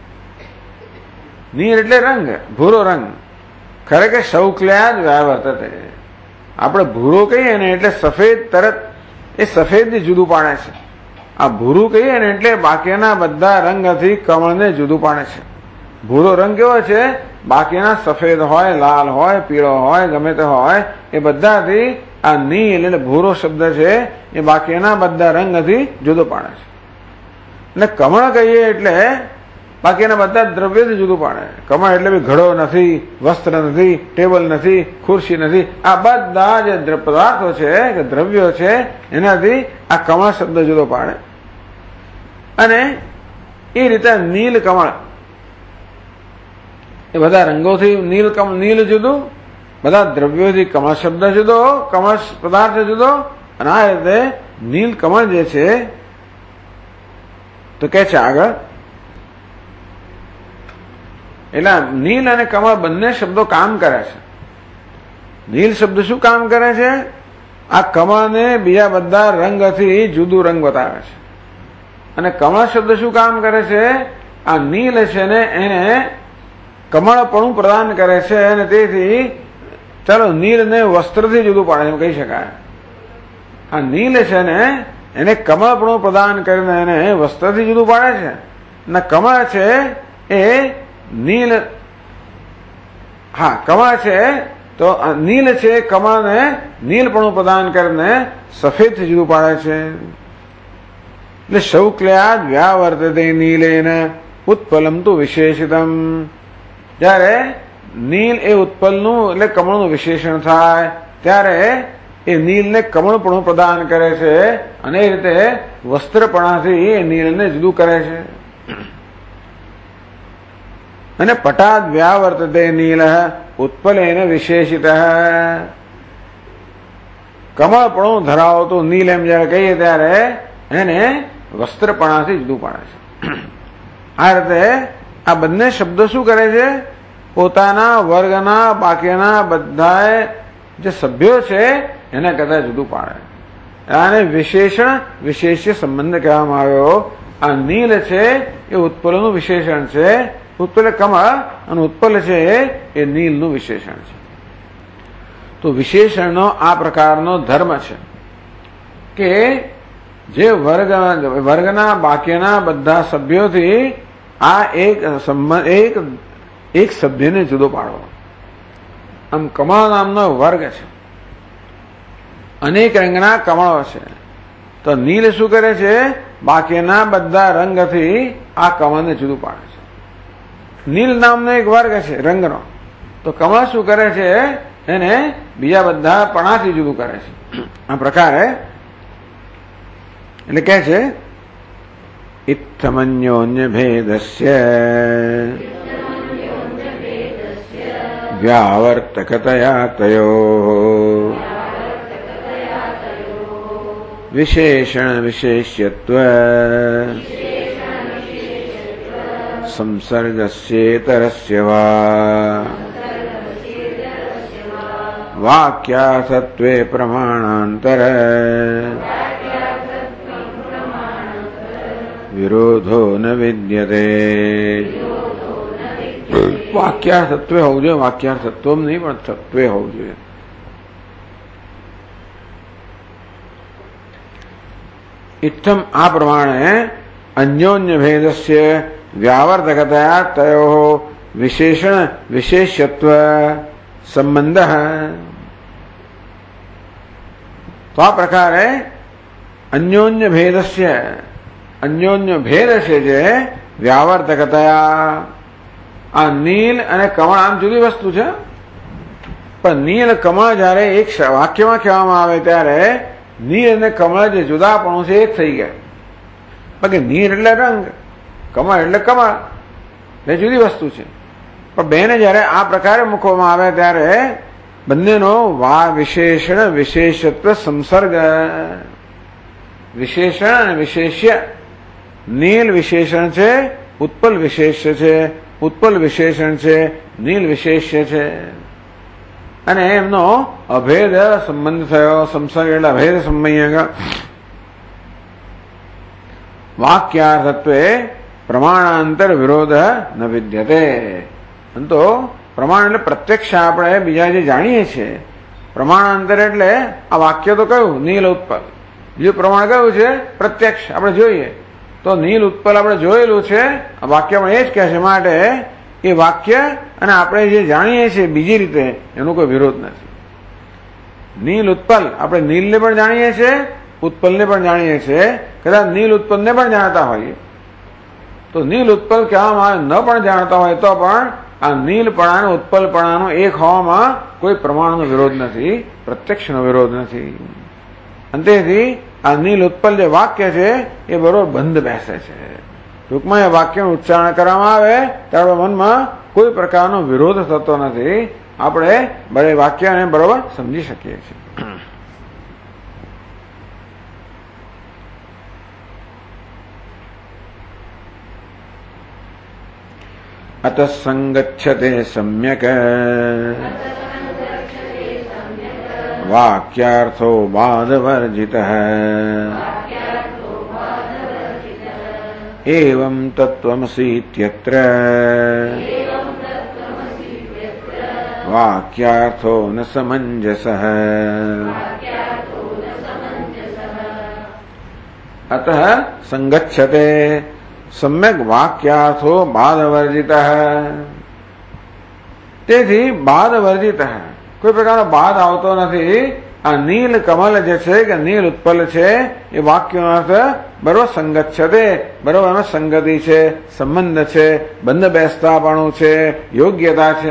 નીલ એટલે રંગ, ભૂરો રંગ. ખરેખર શૌક્લ્યાદ વ્યાવર્તતે, આપણે ભૂરો કહીએ ને એટલે સફેદ, તરત એ સફેદ જુદું પાડે છે. આ ભૂરું કહીએ ને એટલે બાકીના બધા રંગથી કમળને જુદું પાડે છે. ભૂરો રંગ કેવો છે? બાકીના સફેદ હોય, લાલ હોય, પીળો હોય, ગમે તે હોય, એ બધાથી આ નીલ એટલે ભૂરો શબ્દ છે એ બાકીના બધા રંગથી જુદો પાડે છે. અને કમળ કહીએ એટલે બાકીના બધા દ્રવ્યથી જુદું પાડે. કમળ એટલે બી ઘડો નથી, વસ્ત્ર નથી, ટેબલ નથી, ખુરશી નથી, આ બધા જે પદાર્થો છે કે દ્રવ્યો છે એનાથી આ કમળ શબ્દ જુદો પાડે. અને એ રીતે નીલ કમળ એ બધા રંગોથી નીલ કમળ, નીલ જુદું, બધા દ્રવ્યોથી કમળ શબ્દ જુદો, કમળ પદાર્થ જુદો. અને આ રીતે નીલ કમળ જે છે તો કે છે આગળ, એટલે નીલ અને કમળ બંને શબ્દો કામ કરે છે. નીલ શબ્દ શું કામ કરે છે? આ કમળને બીજા બધા રંગથી જુદું રંગ બતાવે છે. અને કમળ શબ્દ શું કામ કરે છે? આ નીલ છે ને એને કમળપણું પ્રદાન કરે છે, અને તેથી ચાલો નીલને વસ્ત્રથી જુદું પાડે એમ કહી શકાય. આ નીલ છે ને એને કમળપણું પ્રદાન કરીને એને વસ્ત્રથી જુદું પાડે છે. અને કમળ છે એ નીલ, હા કમળ છે તો નીલ છે, કમળને નીલપણું પ્રદાન કરીને સફેદથી જુદું પાડે છે. એટલે શૌક્લ્યાદ વ્યાવર્તતે નીલેન ઉત્પલમ તુ વિશેષિતમ. જયારે નીલ એ ઉત્પલનું એટલે કમળનું વિશેષણ થાય ત્યારે એ નીલને કમળપણું પ્રદાન કરે છે, અને એ રીતે વસ્ત્રપણાથી એ નીલને જુદું કરે છે. અને પટાદ વ્યાવર્તતે નીલ ઉત્પલેન વિશેષિત. કમળપણું ધરાવતું નીલ એમ જયારે કહીએ ત્યારે એને વસ્ત્રપણાથી જુદું પાડે છે. આ રીતે આ બંને શબ્દો શું કરે છે? પોતાના વર્ગના બાકીના બધા જે સભ્યો છે એના કરતા જુદું પાડે. આને વિશેષણ વિશેષ્ય સંબંધ કહેવામાં આવ્યો. આ નીલ છે એ ઉત્પલનું વિશેષણ છે, ઉત્પલ કમળ, અને ઉત્પલ છે એ નીલનું વિશેષણ છે. તો વિશેષણનો આ પ્રકારનો ધર્મ છે કે જે વર્ગ વર્ગના બાકીના બધા સભ્યોથી આ એક એક એક સભ્યને જુદો પાડવો. આમ કમળ નામનો વર્ગ છે, અનેક રંગના કમળો છે. તો નીલ શું કરે છે? બાકીના બધા રંગથી આ કમળને જુદું પાડે છે. નીલ નામનો એક વર્ગ છે રંગનો. તો કમળ શું કરે છે? એને બીજા બધા પણાથી જુદું કરે છે. આ પ્રકારે એટલે કે છે ઇત્થમન્યોન્ય ભેદસ્ય વ્યાવર્તકતયા તયો વિશેષણ વિશેષ્યત્વ સંસર્ગસ્યેતરસ્ય વા વાક્યાર્થત્વે પ્રમાણાંતર વિરોધો ન વિદ્યતે. વાક્યાર્થત્વે હોવું જોઈએ, વાક્યાર્થત્વ નહીં પણ તત્વે હોવું જોઈએ. ઇત્થમ આ પ્રમાણે અન્યોન્ય ભેદસ્ય વ્યાવર્તકતયા તયો વિશેષણ વિશેષ્યત્વ સંબંધ. તો આ પ્રકારે અન્યોન્ય ભેદસ્ય અન્યોન્ય ભેદ છે જે વ્યાવર્તકતયા, આ નીલ અને કમળ આમ જુદી વસ્તુ છે, પણ નીલ કમળ જયારે એક વાક્યમાં કહેવામાં આવે ત્યારે નીલ અને કમળ જે જુદાપણું છે એક થઈ ગયા. બાકી નીલ એટલે રંગ, કમળ એટલે કમળ, એ જુદી વસ્તુ છે. પણ બેને જયારે આ પ્રકારે મૂકવામાં આવે ત્યારે બંનેનો વા વિશેષણ વિશેષત્વ સંસર્ગ, વિશેષણ અને વિશેષ્ય. નીલ વિશેષણ છે, ઉત્પલ વિશેષ્ય છે, ઉત્પલ વિશેષણ છે, નીલ વિશેષ્ય છે. અને એમનો અભેદ સંબંધ થયો. સંસર્ગ એટલે અભેદ સંબંધ. વાક્યાર્થત્વે પ્રમાણાંતર વિરોધ ન વિદ્યતે. તો પ્રમાણ એટલે પ્રત્યક્ષ આપણે બીજા જે જાણીએ છીએ. પ્રમાણાંતર એટલે આ વાક્ય તો કયું? નીલ ઉત્પલ. બીજું પ્રમાણ કયું છે? પ્રત્યક્ષ. આપણે જોઈએ તો નીલ ઉત્પલ આપણે જોયેલું છે, આ વાક્યમાં એ જ કહે છે. માટે એ વાક્ય અને આપણે જે જાણીએ છીએ બીજી રીતે એનો કોઈ વિરોધ નથી. નીલ ઉત્પલ આપણે નીલને પણ જાણીએ છીએ, ઉત્પલને પણ જાણીએ છીએ. કદાચ નીલ ઉત્પલને પણ જાણતા હોઈએ તો નીલ ઉત્પલ કહેવામાં ન પણ જાણતા હોય તો પણ આ નીલપણા અને ઉત્પલપણાનો એક હોવામાં કોઈ પ્રમાણનો વિરોધ નથી, પ્રત્યક્ષનો વિરોધ નથી. અને તેથી આ નીલ ઉત્પલ જે વાક્ય છે એ બરોબર બંધ બેસે છે. ટૂંકમાં એ વાક્યનું ઉચ્ચારણ કરવામાં આવે ત્યારે મનમાં કોઈ પ્રકારનો વિરોધ થતો નથી. આપણે બરે વાક્યને બરોબર સમજી શકીએ છીએ. અત સંગચ્છતે સમ્યક વાક્યાર્થો બાદવર્જિતઃ એવં તત્વમસીત્યત્ર વાક્યાર્થો ન સમંજસઃ. અતઃ સંગચ્છતે સમ્યક વાક્યાર્થો બાદવર્જિતઃ. તેથી બાદવર્જિતઃ કોઈ પ્રકારનો બાદ આવતો નથી. આ નીલ કમલ જે છે કે નીલ ઉત્પલ છે એ વાક્યનો અર્થ બરોબર સંગત છે, તે બરોબર એમાં સંગતિ છે, સંબંધ છે, બંધ બેસતાપણું છે, યોગ્યતા છે.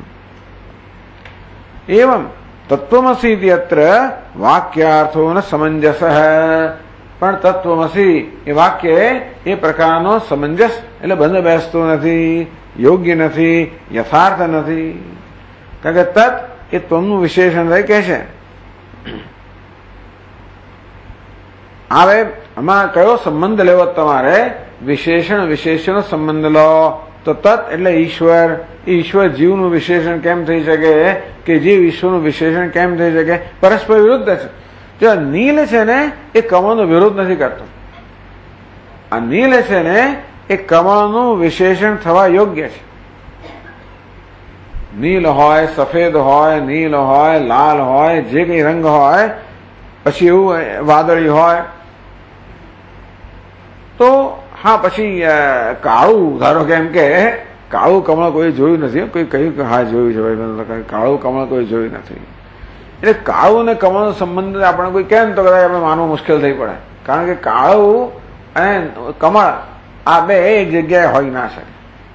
એવં તત્વમસી અત્ર વાક્યાર્થો ન સમંજસ. પણ તત્વમસી એ વાક્ય એ પ્રકારનો સમંજસ એટલે બંધ બેસતો નથી, યોગ્ય નથી, યથાર્થ નથી. કારણ કે તત્ એ ત્વનું વિશેષણ રહી કે છે. હવે આમાં કયો સંબંધ લેવો તમારે? વિશેષણ વિશેષનો સંબંધ લો તો તત્ એટલે ઈશ્વર. ઈશ્વર જીવનું વિશેષણ કેમ થઈ શકે કે જીવ ઈશ્વરનું વિશેષણ કેમ થઈ શકે? પરસ્પર વિરુદ્ધ છે. જો નીલ છે ને એ કમળનો વિરોધ નથી કરતો. આ નીલ છે ને એ કમળનું વિશેષણ થવા યોગ્ય છે. નીલ હોય, સફેદ હોય, નીલ હોય, લાલ હોય, જે કઈ રંગ હોય, પછી એવું વાદળી હોય, તો હા પછી કાળું, ધારો કે એમ કે કાળું કમળ કોઈ જોયું નથી, કોઈ કહ્યું કે હા જોયું છે ભાઈ, કાળું કમળ કોઈ જોયું નથી. એટલે કાળું અને કમળનો સંબંધ આપણે કોઈ કેમ તો કદાચ આપણે માનવું મુશ્કેલ થઈ પડે, કારણ કે કાળું અને કમળ આ બે એક જગ્યાએ હોઈ ના શકે.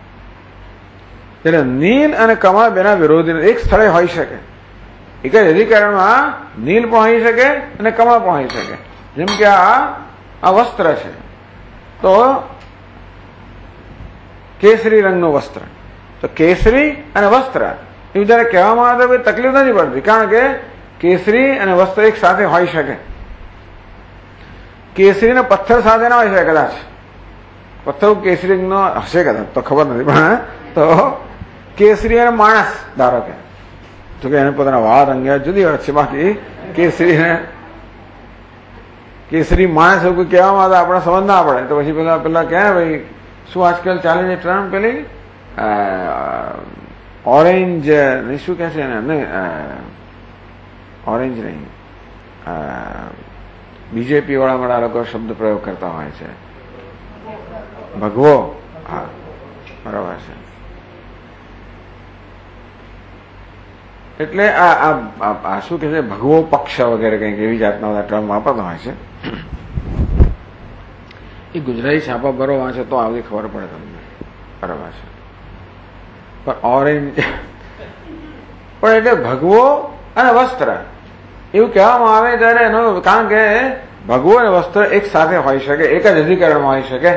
એટલે નીલ અને કમળ બેના વિરોધી એક સ્થળે હોઈ શકે. એક જ અધિકરણમાં નીલ પણ હોઈ શકે અને કમળ પણ હોઈ શકે. જેમ કે આ આ વસ્ત્ર છે, તો કેસરી રંગનું વસ્ત્ર, તો કેસરી અને વસ્ત્ર એવું જયારે કહેવામાં આવે તો કોઈ તકલીફ નથી પડતી, કારણ કે કેસરી અને વસ્ત્ર એક સાથે હોઈ શકે. કેસરી ને પથ્થર સાથે ના હોય શકે, કદાચ પથ્થર કેસરી રંગનો હશે કદાચ, તો ખબર નથી, પણ તો કેસરી અને માણસ ધારો કે, જોકે એને પોતાના વાળ રંગ્યા જુદી વાત છે, બાકી કેસરી ને કેસરી માણસ એવું કહેવામાં આવે આપણે સમજ ના પડે. તો પછી પેલા પેલા ક્યાં ભાઈ શું આજકાલ ચાલે છે ટ્રેન્ડ, પેલી ઓરેન્જ શું કે છે એને, ઓરેન્જ નહીં, બીજેપી વાળા વાળા લોકો શબ્દ પ્રયોગ કરતા હોય છે, ભગવો. હા બરાબર છે. એટલે આ શું કે છે ભગવો પક્ષ વગેરે કંઈક એવી જાતના બધા ટર્મ વાપરતા હોય છે. એ ગુજરાતી છાપા બરો વાંચે તો આવી ખબર પડે તમને, બરાબર છે. પણ ઓરેન્જ પણ એટલે ભગવો અને વસ્ત્ર એવું કહેવામાં આવે ત્યારે એનો, કારણ કે ભગવો અને વસ્ત્ર એક સાથે હોઈ શકે, એક જ અધિકરણમાં હોઈ શકે.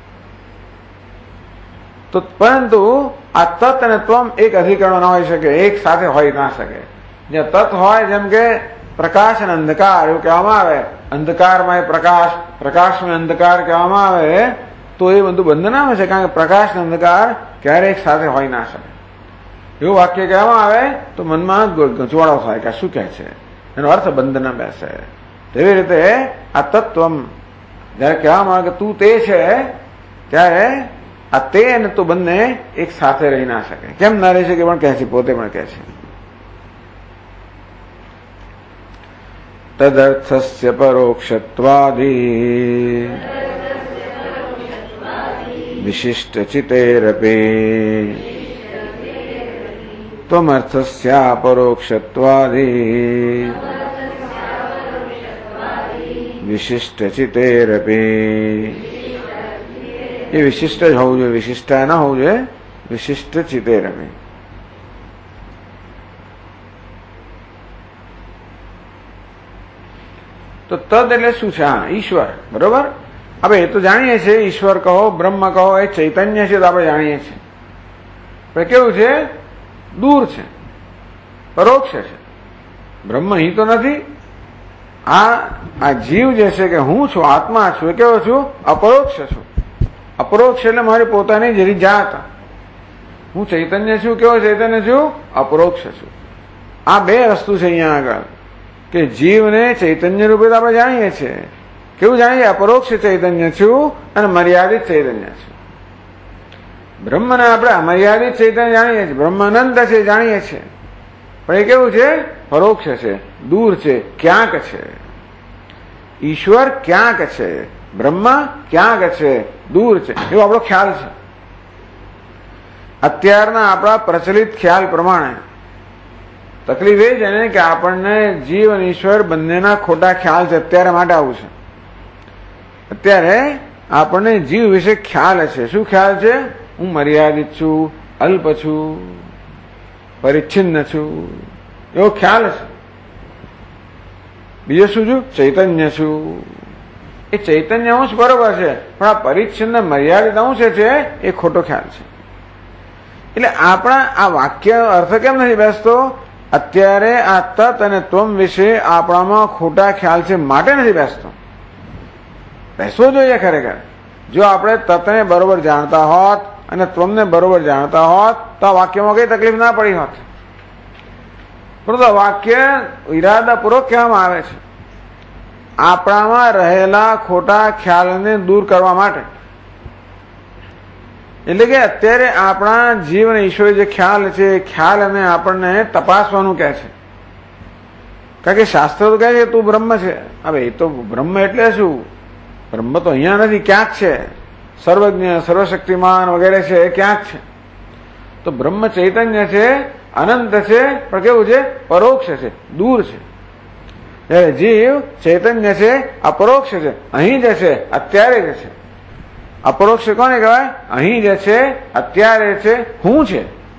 તો પરંતુ આ તત અને ત્વમ એક અધિકરણ ના હોઈ શકે, એક સાથે હોઈ ના શકે. જ્યાં તત હોય, જેમ કે પ્રકાશ અને અંધકાર એવું કહેવામાં આવે, અંધકારમાં એ પ્રકાશ, પ્રકાશમાં અંધકાર કહેવામાં આવે, તો એ બધું બંધન આવે છે, કારણ કે પ્રકાશ અને અંધકાર ક્યારેય એક સાથે હોઈ ના શકે. એવું વાક્ય કહેવામાં આવે તો મનમાં ગૂંચવાડો થાય કે શું કહે છે, એનો અર્થ બંધન બેસે. તેવી રીતે આ તત્વમ જયારે કહેવામાં આવે કે તું તે છે, ત્યારે આ તે અને તું બંને એક સાથે રહી ના શકે. કેમ ના રહી શકે પણ કહે છે, પોતે પણ કહે છે. તદર્થસ્ય પરોક્ષત્વાદી વિશિષ્ટ ચિતેરપી ત્વમર્થસ્યા પરોક્ષત્વાદી વિશિષ્ટ ચિતેરપી. એ વિશિષ્ટ જ હોવું જોઈએ, વિશિષ્ટા ના હોવું જોઈએ, વિશિષ્ટ ચિતેરપી. તો તદ એટલે શું છે? હા, ઈશ્વર. બરોબર. હવે એ તો જાણીએ છીએ, ઈશ્વર કહો, બ્રહ્મ કહો, એ ચૈતન્ય છે તો આપણે જાણીએ છીએ. પણ કેવું છે? દૂર છે, પરોક્ષ છે. બ્રહ્મ અહીં તો નથી. આ આ જીવ જે છે કે હું છું, આત્મા છું, એ કેવો છું? અપરોક્ષ છું. અપરોક્ષ એટલે મારી પોતાની જેવી જાત. હું ચૈતન્ય છું. કેવો ચૈતન્ય છું? અપરોક્ષ છું. આ બે વસ્તુ છે અહીંયા આગળ, કે જીવને ચૈતન્ય રૂપે તો આપણે જાણીએ છીએ. કેવું જાણીએ? અપરોક્ષ ચૈતન્ય છું અને મર્યાદિત ચૈતન્ય છું. બ્રહ્મને આપણે અમર્યાદિત ચૈતન્ય જાણીએ છીએ, બ્રહ્મ અનંત છે જાણીએ છીએ, પણ એ કેવું છે? પરોક્ષ છે, દૂર છે, ક્યાંક છે. ઈશ્વર ક્યાંક છે, બ્રહ્મ ક્યાંક છે, દૂર છે, એવો આપણો ખ્યાલ છે. અત્યારના આપણા પ્રચલિત ખ્યાલ પ્રમાણે તકલીફ એ છે ને કે આપણને જીવ અને ઈશ્વર બંનેના ખોટા ખ્યાલ છે. અત્યારે માટે આવું છે. અત્યારે આપણને જીવ વિશે ખ્યાલ છે. શું ખ્યાલ છે? હું મર્યાદિત છું, અલ્પ છું, પરિચ્છિન્ન છું, એવો ખ્યાલ છે. બીજું શું છું? ચૈતન્ય છું. એ ચૈતન્ય અંશ બરોબર છે, પણ આ પરિચ્છિન્ન મર્યાદિત અંશ છે એ ખોટો ખ્યાલ છે. એટલે આપણા આ વાક્ય અર્થ કેમ નથી બેસતો? અત્યારે આ તત અને ત્વમ વિશે આપણામાં ખોટા ખ્યાલ છે માટે નથી બેસતો. બેસવો જોઈએ ખરેખર. જો આપણે તતને બરોબર જાણતા હોત અને ત્વમને બરોબર જાણતા હોત તો આ વાક્યમાં કઈ તકલીફ ના પડી હોત. પરંતુ વાક્ય ઈરાદાપૂર્વક કહેવામાં આવે છે આપણામાં રહેલા ખોટા ખ્યાલને દૂર કરવા માટે. એટલે કે અત્યારે આપણા જીવ અને ઈશ્વર જે ખ્યાલ છે એ ખ્યાલ અમે આપણને તપાસવાનું કહે છે. કારણ કે શાસ્ત્રો તો કહે છે તું બ્રહ્મ છે. હવે એ તો બ્રહ્મ એટલે શું? બ્રહ્મ તો અહીંયા નથી, ક્યાંક છે. સર્વજ્ઞ, સર્વશક્તિમાન વગેરે છે એ ક્યાંક છે. તો બ્રહ્મ ચૈતન્ય છે, અનંત છે, પણ કેવું છે? પરોક્ષ છે, દૂર છે. જયારે જીવ ચૈતન્ય છે, અપરોક્ષ છે, અહીં જ છે, અત્યારે જ છે. અપરોક્ષ કોને કહેવાય? અહીં જે છે, અત્યારે છે, હું છે.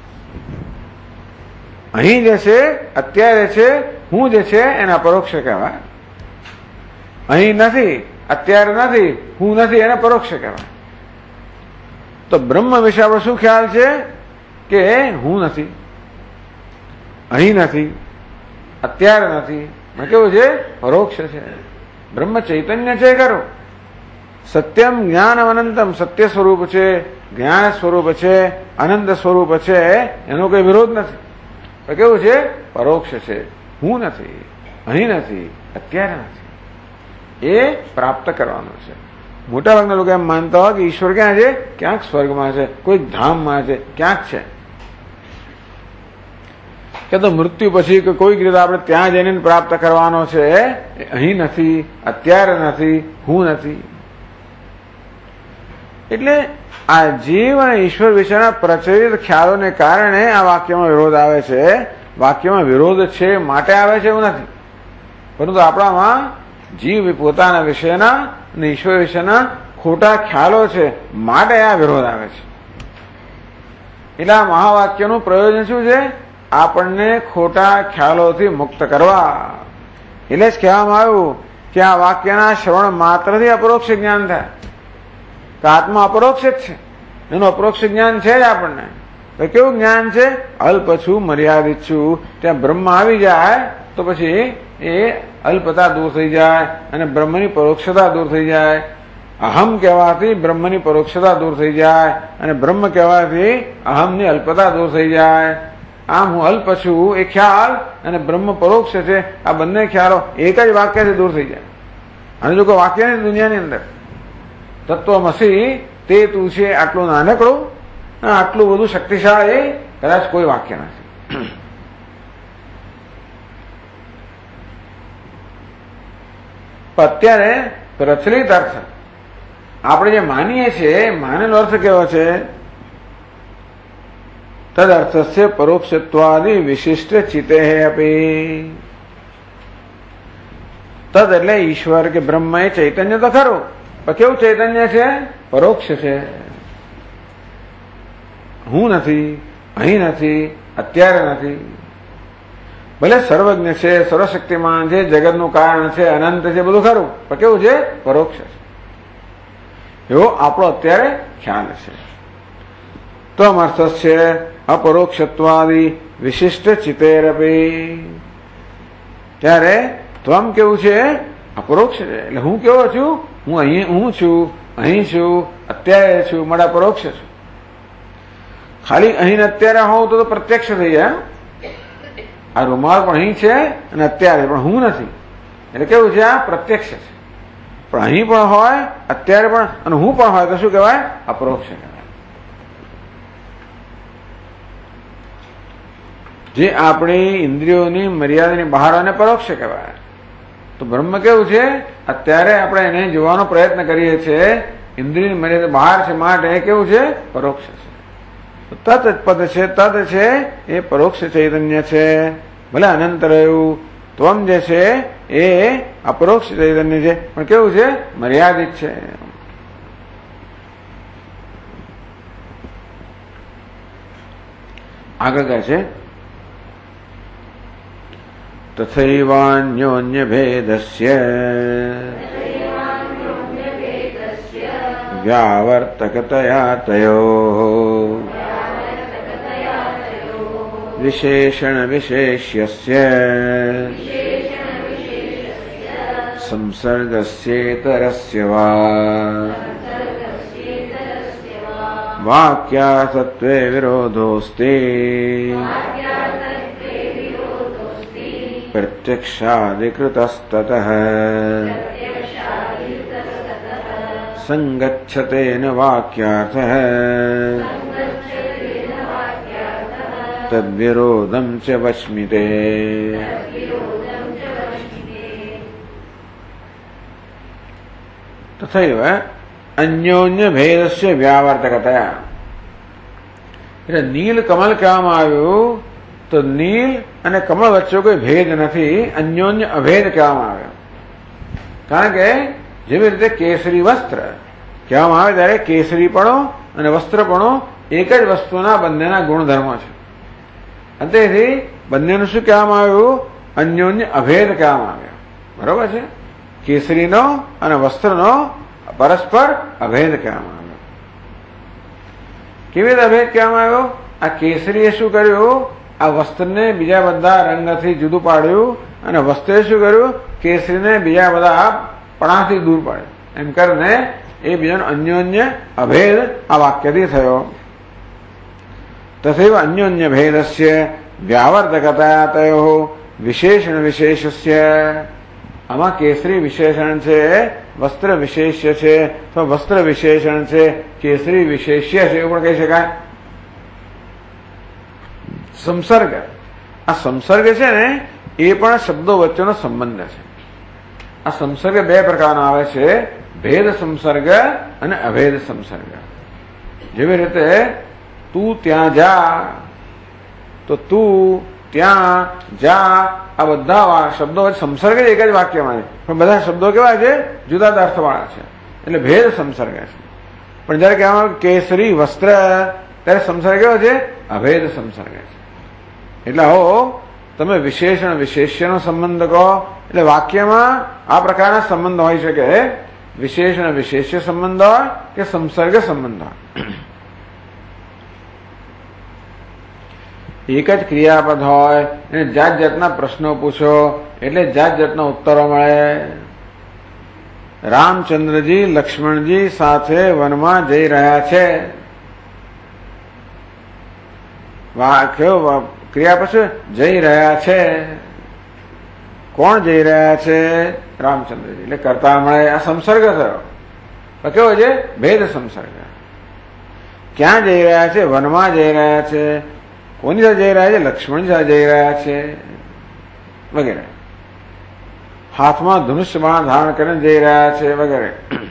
અહીં જે છે, અત્યારે છે, હું જે છે એને અપરોક્ષ કહેવાય. અહીં નથી, અત્યારે નથી, હું નથી, એને પરોક્ષ કહેવાય. તો બ્રહ્મ વિશે આપણો શું ખ્યાલ છે? કે હું નથી, અહીં નથી, અત્યારે નથી. કેવું છે? પરોક્ષ છે. બ્રહ્મ ચૈતન્ય છે ખરો. સત્યમ જ્ઞાન અનંતમ, સત્ય સ્વરૂપ છે, જ્ઞાન સ્વરૂપ છે, અનંત સ્વરૂપ છે, એનો કોઈ વિરોધ નથી. પણ કેવું છે? પરોક્ષ છે. હું નથી, અહીં નથી, અત્યારે નથી. એ પ્રાપ્ત કરવાનું છે. મોટા ભાગના લોકો એમ માનતા હોય કે ઈશ્વર ક્યાં છે? ક્યાંક સ્વર્ગમાં છે, કોઈ ધામમાં છે, ક્યાંક છે. કે તો મૃત્યુ પછી કે કોઈક રીતે આપણે ત્યાં જઈને પ્રાપ્ત કરવાનો છે. અહીં નથી, અત્યારે નથી, હું નથી. એટલે આ જીવ અને ઈશ્વર વિશેના પ્રચલિત ખ્યાલોને કારણે આ વાક્યમાં વિરોધ આવે છે. વાક્યમાં વિરોધ છે માટે આવે છે એવું નથી, પરંતુ આપણામાં જીવ પોતાના વિશેના અને ઈશ્વર વિશેના ખોટા ખ્યાલો છે માટે આ વિરોધ આવે છે. એટલે આ મહાવાક્યનું પ્રયોજન શું છે? આપણને ખોટા ખ્યાલોથી મુક્ત કરવા. એટલે જ કહેવામાં આવ્યું કે આ વાક્યના શ્રવણ માત્રથી અપરોક્ષ જ્ઞાન થાય. કે આત્મા અપરોક્ષ જ છે, એનું અપરોક્ષ જ્ઞાન છે જ આપણને. તો કેવું જ્ઞાન છે? અલ્પ છું, મર્યાદિત છું. ત્યાં બ્રહ્મ આવી જાય તો પછી એ અલ્પતા દૂર થઈ જાય અને બ્રહ્મની પરોક્ષતા દૂર થઈ જાય. અહમ કહેવાથી બ્રહ્મની પરોક્ષતા દૂર થઈ જાય અને બ્રહ્મ કહેવાથી અહમની અલ્પતા દૂર થઈ જાય. આમ હું અલ્પ છું એ ખ્યાલ અને બ્રહ્મ પરોક્ષ છે, આ બંને ખ્યાલો એક જ વાક્યથી દૂર થઈ જાય. અને જો કોઈ વાક્ય નહીં દુનિયાની અંદર, તત્વમસી તે તું છે, આટલું નાનકડું આટલું બધું શક્તિશાળી કદાચ કોઈ વાક્ય નથી. અત્યારે પ્રચલિત અર્થ આપણે જે માનીએ છીએ, માનેલો અર્થ કેવો છે? તદ અર્થસ્ય પરોક્ષત્વાદિ વિશિષ્ટ ચિતે અપી. તદ એટલે ઈશ્વર કે બ્રહ્મ એ ચૈતન્ય તો ખરું, પણ કેવું ચૈતન્ય છે? પરોક્ષ છે. હું નથી, અહીં નથી, અત્યારે નથી. ભલે સર્વજ્ઞ છે, સર્વશક્તિમાન છે, જગતનું કારણ છે, અનંત છે, બધું ખરું, પણ કેવું છે? પરોક્ષ છે. એવો આપણો અત્યારે ખ્યાલ છે. તો અર્થ છે અપરોક્ષત્વાદિ વિશિષ્ટ ચિતેરપી. ત્યારે ત્વમ કેવું છે? અપરોક્ષ છે. એટલે હું કેવો છું? હું અહીં હું છું, અહીં છું, અત્યારે છું, મારા પરોક્ષ છું. ખાલી અહીં અત્યારે હોઉં તો પ્રત્યક્ષ થઈ જાય. આ રૂમાલ પણ અહીં છે અને અત્યારે પણ હું નથી, એટલે કેવું છે? આ પ્રત્યક્ષ છે. પણ અહીં પણ હોય, અત્યારે પણ અને હું પણ હોય તો શું કહેવાય? અપરોક્ષ કહેવાય. જે આપણી ઇન્દ્રિયોની મર્યાદાની બહાર અને પરોક્ષ કહેવાય. તો બ્રહ્મ કેવું છે? અત્યારે આપણે એને જોવાનો પ્રયત્ન કરીએ છીએ, ઇન્દ્રિયની મર્યાદા બહાર છે માટે કેવું છે? પરોક્ષ છે. તત પદ છે, તદ છે એ પરોક્ષ ચૈતન્ય છે. ભલે અનંત રહ્યું, ત્વમ જે છે એ અપરોક્ષ ચૈતન્ય છે, પણ કેવું છે? મર્યાદિત છે. આગળ કહે છે તથૈવાન્યોન્ય ભેદસ્ય વ્યાવર્તકતયા તયોઃ વિશેષણ વિશેષ્યસ્ય સંસર્ગસ્યેતરસ્ય વા વાક્યાર્થત્વે વિરોધોસ્તિ પ્રત્યક્ષાદિકૃતસ્તતઃ संगच्छतेन वाक्यार्थः तद्विरोधं च वच्मिते। तथैव अन्योन्य भेदस्य व्यावर्तकतया। એટલે નીલ કમલ કહેવામાં આવ્યું તો નીલ અને કમળ વચ્ચે કોઈ ભેદ નથી, અન્યોન્ય અભેદ કહેવામાં આવ્યો. કારણ કે જેવી રીતે કેસરી વસ્ત્ર કહેવામાં આવે ત્યારે કેસરીપણો અને વસ્ત્રપણો એક જ વસ્તુના બંનેના ગુણધર્મો છે. અને તેથી બંનેનું શું કહેવામાં આવ્યું? અન્યોન્ય અભેદ કહેવામાં આવ્યો. બરોબર છે? કેસરીનો અને વસ્ત્રનો પરસ્પર અભેદ કહેવામાં આવ્યો. કેવી રીતે અભેદ કહેવામાં આવ્યો? આ કેસરીએ શું કર્યું? આ વસ્ત્રને બીજા બધા રંગથી જુદું પાડ્યું અને વસ્ત્રે શું કર્યું? કેસરીને બીજા બધા પણાથી દૂર પાડ્યું. એમ કરીને એ બીજાનો અન્યોન્ય અભેદ આ વાક્યથી થયો. તથૈવ અન્યોન્ય ભેદસ્ય વ્યાવર્તકતા તયોઃ વિશેષણ વિશેષસ્ય. આમાં કેસરી વિશેષણ છે, વસ્ત્ર વિશેષ્ય છે, તો વસ્ત્ર વિશેષણ છે, કેસરી વિશેષ્ય છે, એવું પણ કહી શકાય. સંસર્ગ, આ સંસર્ગ છે ને એ પણ શબ્દો વચ્ચેનો સંબંધ છે. આ સંસર્ગ બે પ્રકારના આવે છે, ભેદ સંસર્ગ અને અભેદ સંસર્ગ. જેવી રીતે તું ત્યાં જા, તો તું ત્યાં જા, આ બધા શબ્દો સંસર્ગ એક જ વાક્યમાં છે, પણ બધા શબ્દો કેવા છે? જુદા અર્થવાળા છે, એટલે ભેદ સંસર્ગ છે. પણ જયારે કહેવામાં કેસરી વસ્ત્ર ત્યારે સંસર્ગ કેવો છે? અભેદ સંસર્ગ છે. એટલે હો તમે વિશેષણ વિશેષ્યનો સંબંધ કહો એટલે વાક્યમાં આ પ્રકારના સંબંધ હોઈ શકે, વિશેષણ વિશેષ્ય સંબંધ હોય કે સંસર્ગ સંબંધ હોય. એક જ ક્રિયાપદ હોય અને જાત જાતના પ્રશ્નો પૂછો એટલે જાત જાતના ઉત્તરો મળે. રામચંદ્રજી લક્ષ્મણજી સાથે વનમાં જઈ રહ્યા છે. કયો ક્રિયાપદ છે? જઈ રહ્યા છે. કોણ જઈ રહ્યા છે? રામચંદ્રજી. એટલે કરતા મળે, આ સંસર્ગ થયો. કેવો છે? ભેદ સંસર્ગ. ક્યાં જઈ રહ્યા છે? વનમાં જઈ રહ્યા છે. કોની સાથે જઈ રહ્યા છે? લક્ષ્મણ સાથે જઈ રહ્યા છે વગેરે. હાથમાં ધનુષ્યબાણ ધારણ કરીને જઈ રહ્યા છે વગેરે.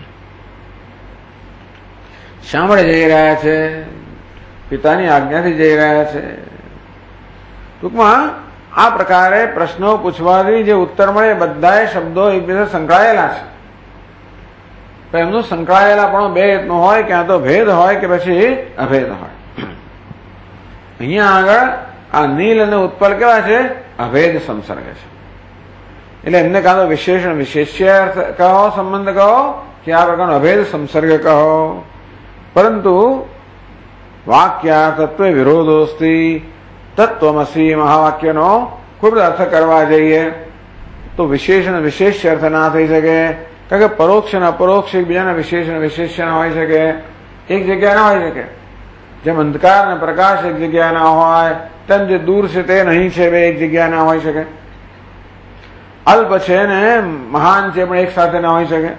શા માટે જઈ રહ્યા છે? પિતાની આજ્ઞાથી જઈ રહ્યા છે. ટૂંકમાં આ પ્રકારે પ્રશ્નો પૂછવાથી જે ઉત્તર મળે બધા શબ્દો એકબીજા સંકળાયેલા છે. તો એમનું સંકળાયેલા પણ બે રીતનું હોય, ક્યાં તો ભેદ હોય કે પછી અભેદ હોય. અહીંયા આગળ આ નીલ અને ઉત્પલ કેવા છે? અભેદ સંસર્ગ છે. એટલે એમને કાં તો વિશેષણ વિશેષ્ય કહો, સંબંધ કહો, કે આ પ્રકારનો અભેદ સંસર્ગ કહો. પરંતુ વાક્યાર્થત્વે વિરોધોસ્તી. તત્વમસી મહાવાક્યનો કોઈ પણ અર્થ કરવા જઈએ તો વિશેષણ વિશેષ્ય અર્થ ના થઈ શકે, કારણ કે પરોક્ષ અને અપરોક્ષ એકબીજાના વિશેષણ વિશેષ્ય ના હોઈ શકે, એક જગ્યા ના હોઈ શકે. જેમ અંધકાર અને પ્રકાશ એક જગ્યા ના હોય તેમ જે દૂર છે તે નહીં છે બે એક જગ્યા ના હોઈ શકે. અલ્પ છે ને મહાન છે પણ એક સાથે ના હોઈ શકે.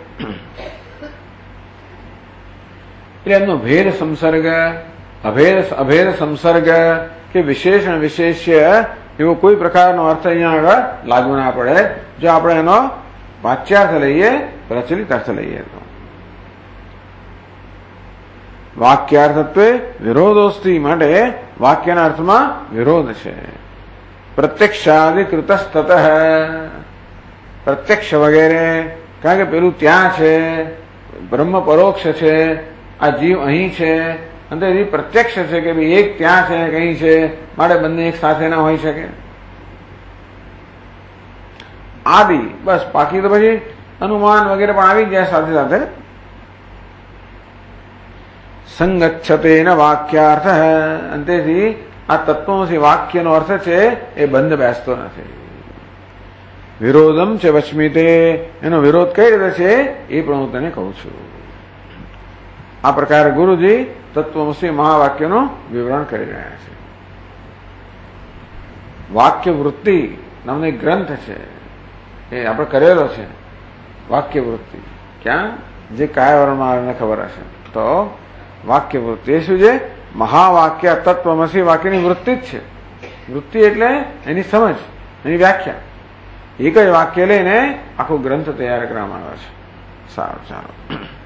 એટલે એમનો ભેદ સંસર્ગ, અભેદ અભેદ સંસર્ગ કે વિશેષણ વિશેષ્ય એવો કોઈ પ્રકારનો અર્થ અહીંયા આગળ લાગુ ના પડે જો આપણે એનો વાચ્યાર્થ લઈએ, પ્રચલિત અર્થ લઈએ તો. વાક્યાર્થત્વે વિરોધોસ્તી માટે વાક્યના અર્થમાં વિરોધ છે. પ્રત્યક્ષાધિકૃત તતઃ, પ્રત્યક્ષ વગેરે, કારણ કે પેલું ત્યાં છે, બ્રહ્મ પરોક્ષ છે, આ જીવ અહીં છે, અને એ પ્રત્યક્ષ છે કે ભાઈ એક ત્યાં છે કઈ છે, માટે બંને એક સાથે ના હોઈ શકે. આદિ બસ, બાકી તો પછી અનુમાન વગેરે પણ આવી જાય સાથે સાથે. સંગચ્છતેન વાક્યાર્થ, અંતેથી આ તત્વોથી વાક્યનો અર્થ છે એ બંધ બેસતો નથી. વિરોધમ છે વચ્મિતે, એનો વિરોધ કઈ રીતે છે એ પણ હું તને કહું છું. આ પ્રકારે ગુરુજી તત્વમસી મહાવાક્યનું વિવરણ કરી રહ્યા છે. વાક્ય વૃત્તિ નામનો એક ગ્રંથ છે, એ આપણે કરેલો છે. વાક્ય વૃત્તિ ક્યાં? જે કાયા વર્ણમાં ખબર હશે. તો વાક્ય વૃત્તિ એ શું છે? મહાવાક્ય તત્વમસી વાક્યની વૃત્તિ જ છે. વૃત્તિ એટલે એની સમજ, એની વ્યાખ્યા. એક જ વાક્ય લઈને આખો ગ્રંથ તૈયાર કરવામાં આવે છે. સારું સારું.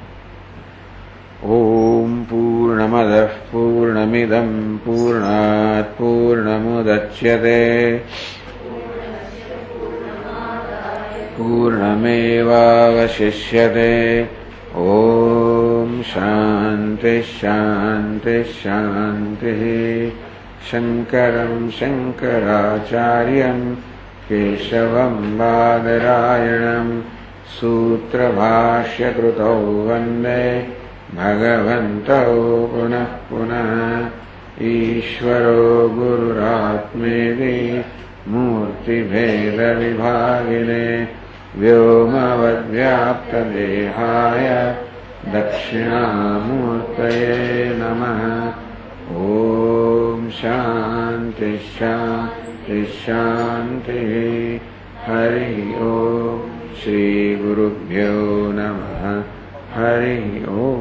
ઓમ પૂર્ણમદ પૂર્ણમિદમ પૂર્ણાત પૂર્ણમુદચ્યતે પૂર્ણમેવાવશિષ્યતે. ઓમ શાંતિ શાંતિ શાંતિ. શંકરમ શંકરાચાર્યમ કેશવમ બાદરાયણમ સૂત્રભાષ્યકૃતૌ વંદે ભગવन्तौ પુનઃ પુનઃ. ઈશ્વરો ગુરુરાત્મેતિ મૂર્તિભેદવિભાગિને વ્યોમવદ્વ્યાપ્તદેહાય દક્ષિણામૂર્તયે નમઃ. ઓમ શાંતિ શાંતિ શાંતિ. હરિ ઓમ. શ્રી ગુરુભ્યો નમઃ. હરિ ઓમ.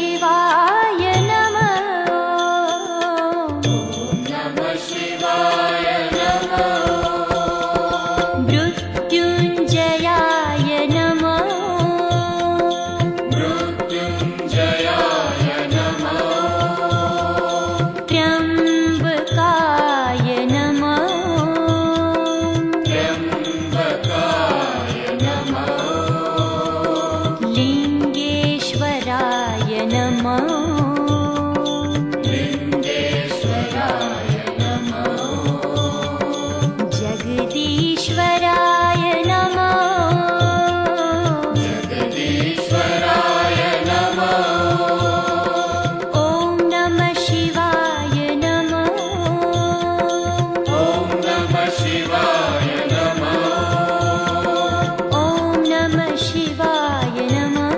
शिवाय शिवाय नमः। ॐ नमः शिवाय नमः।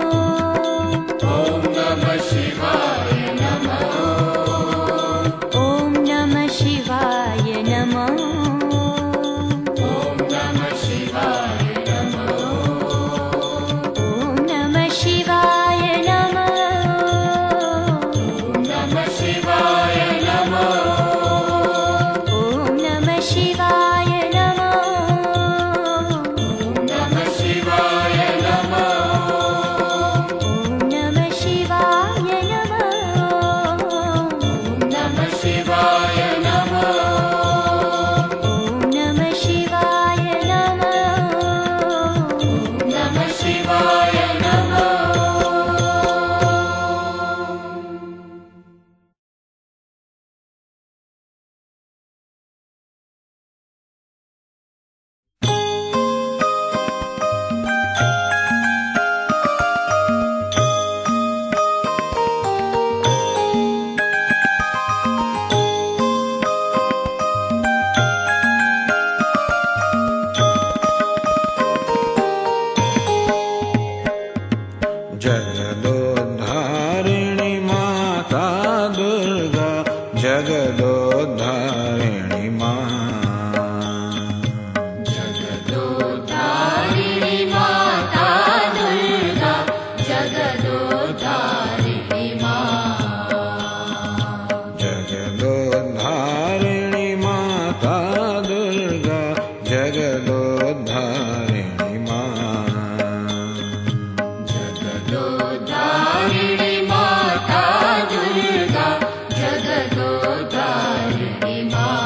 ॐ नमः शिवाय नमः। ॐ नमः शिवाय नमः। ॐ नमः शिवाय नमः। ॐ नमः शिवाय नमः। ॐ नमः शिवाय नमः। ॐ नमः शिवाय नमः। ॐ नमः शिवाय नमः। ॐ नमः शिवाय नमः। ॐ नमः शिवाय नमः। ॐ नमः शिवाय नमः। नमः शिवाय नमः। जगदोद्धारिणी माता दुर्गा जगदोद्धारिणी माँ। जगदोद्धारिणी माता दुर्गा जगदोद्धारिणी माँ। जगदोद्धारिणी माता दुर्गा जगदोद्धारिणी माँ। जगदोद्धारिणी माता दुर्गा जगदोद्धारिणी माँ।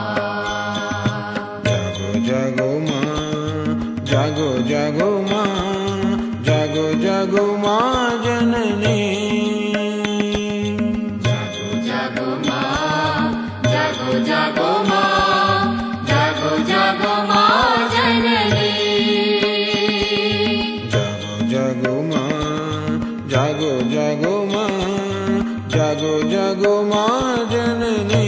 जागो जागो माँ, जागो जागो माँ, जागो जागो माँ जननी। जागो जागो माँ, जागो जागो माँ, जागो जागो माँ जननी। जागो जागो माँ, जागो जागो माँ, जागो जागो माँ जननी।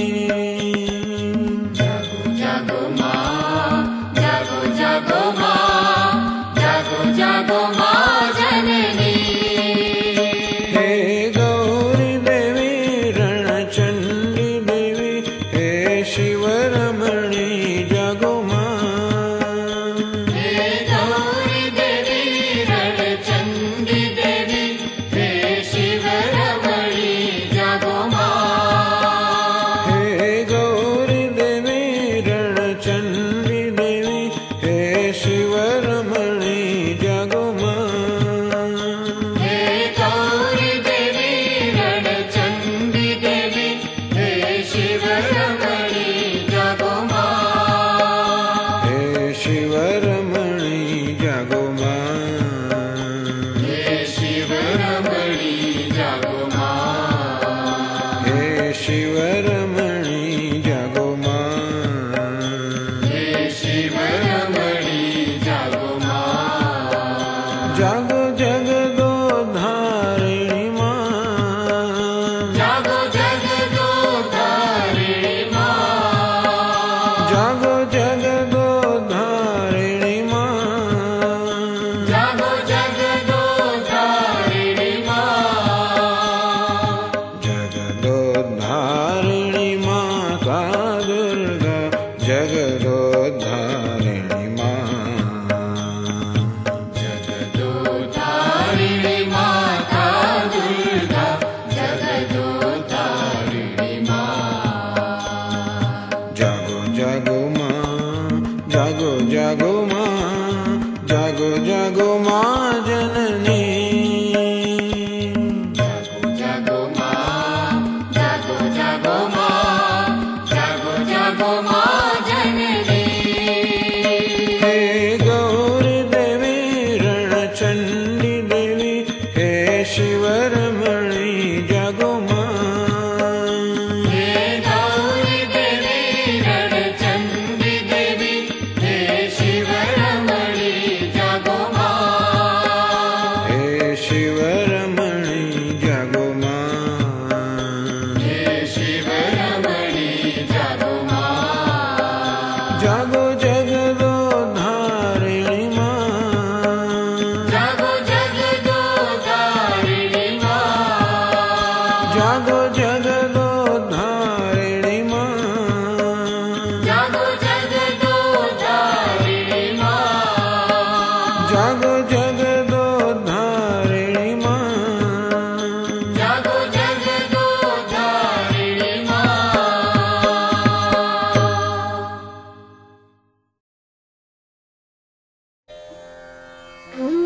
जागो जागो माँ, जागो जागो माँ, जागो जागो माँ जननी। हे गौरी देवी रणचंडी देवी, हे शिवरमणी जागो माँ। हे गौरी देवी रणचंडी देवी, हे शिवरमणी जागो माँ। हे गौरी देवी रणचंडी देवी, हे शिवरमणी जागो माँ। हे गौरी देवी रणचंडी देवी, हे शिवरमणी जागो माँ। हे शिवरमणी जागो माँ। हे शिवरमणी जागो माँ। हे शिवरमणी जागो माँ। हे शिवरमणी जागो माँ। जागो जगदोद्धारिणी माँ। जागो जगदोद्धारिणी माँ। जागो जगदोद्धारिणी माँ। जागो जगदोद्धारिणी माँ। जगदोद्धारिणी माता दुर्गा जगदोद्धारिणी माँ। जगदोद्धारिणी माता दुर्गा जगदोद्धारिणी माँ। जागो जागो माँ, जागो जागो माँ, जागो जागो माँ जननी। जागो जागो माँ, जागो जागो माँ, जागो जागो माँ जननी। हे गौरी देवी रणचंडी देवी, हे शिवरमणी जागो माँ। हे गौरी देवी रणचंडी देवी, हे शिवरमणी जागो माँ। हे शिवरमणी जागो माँ। हे शिवरमणी जागो माँ। ॐ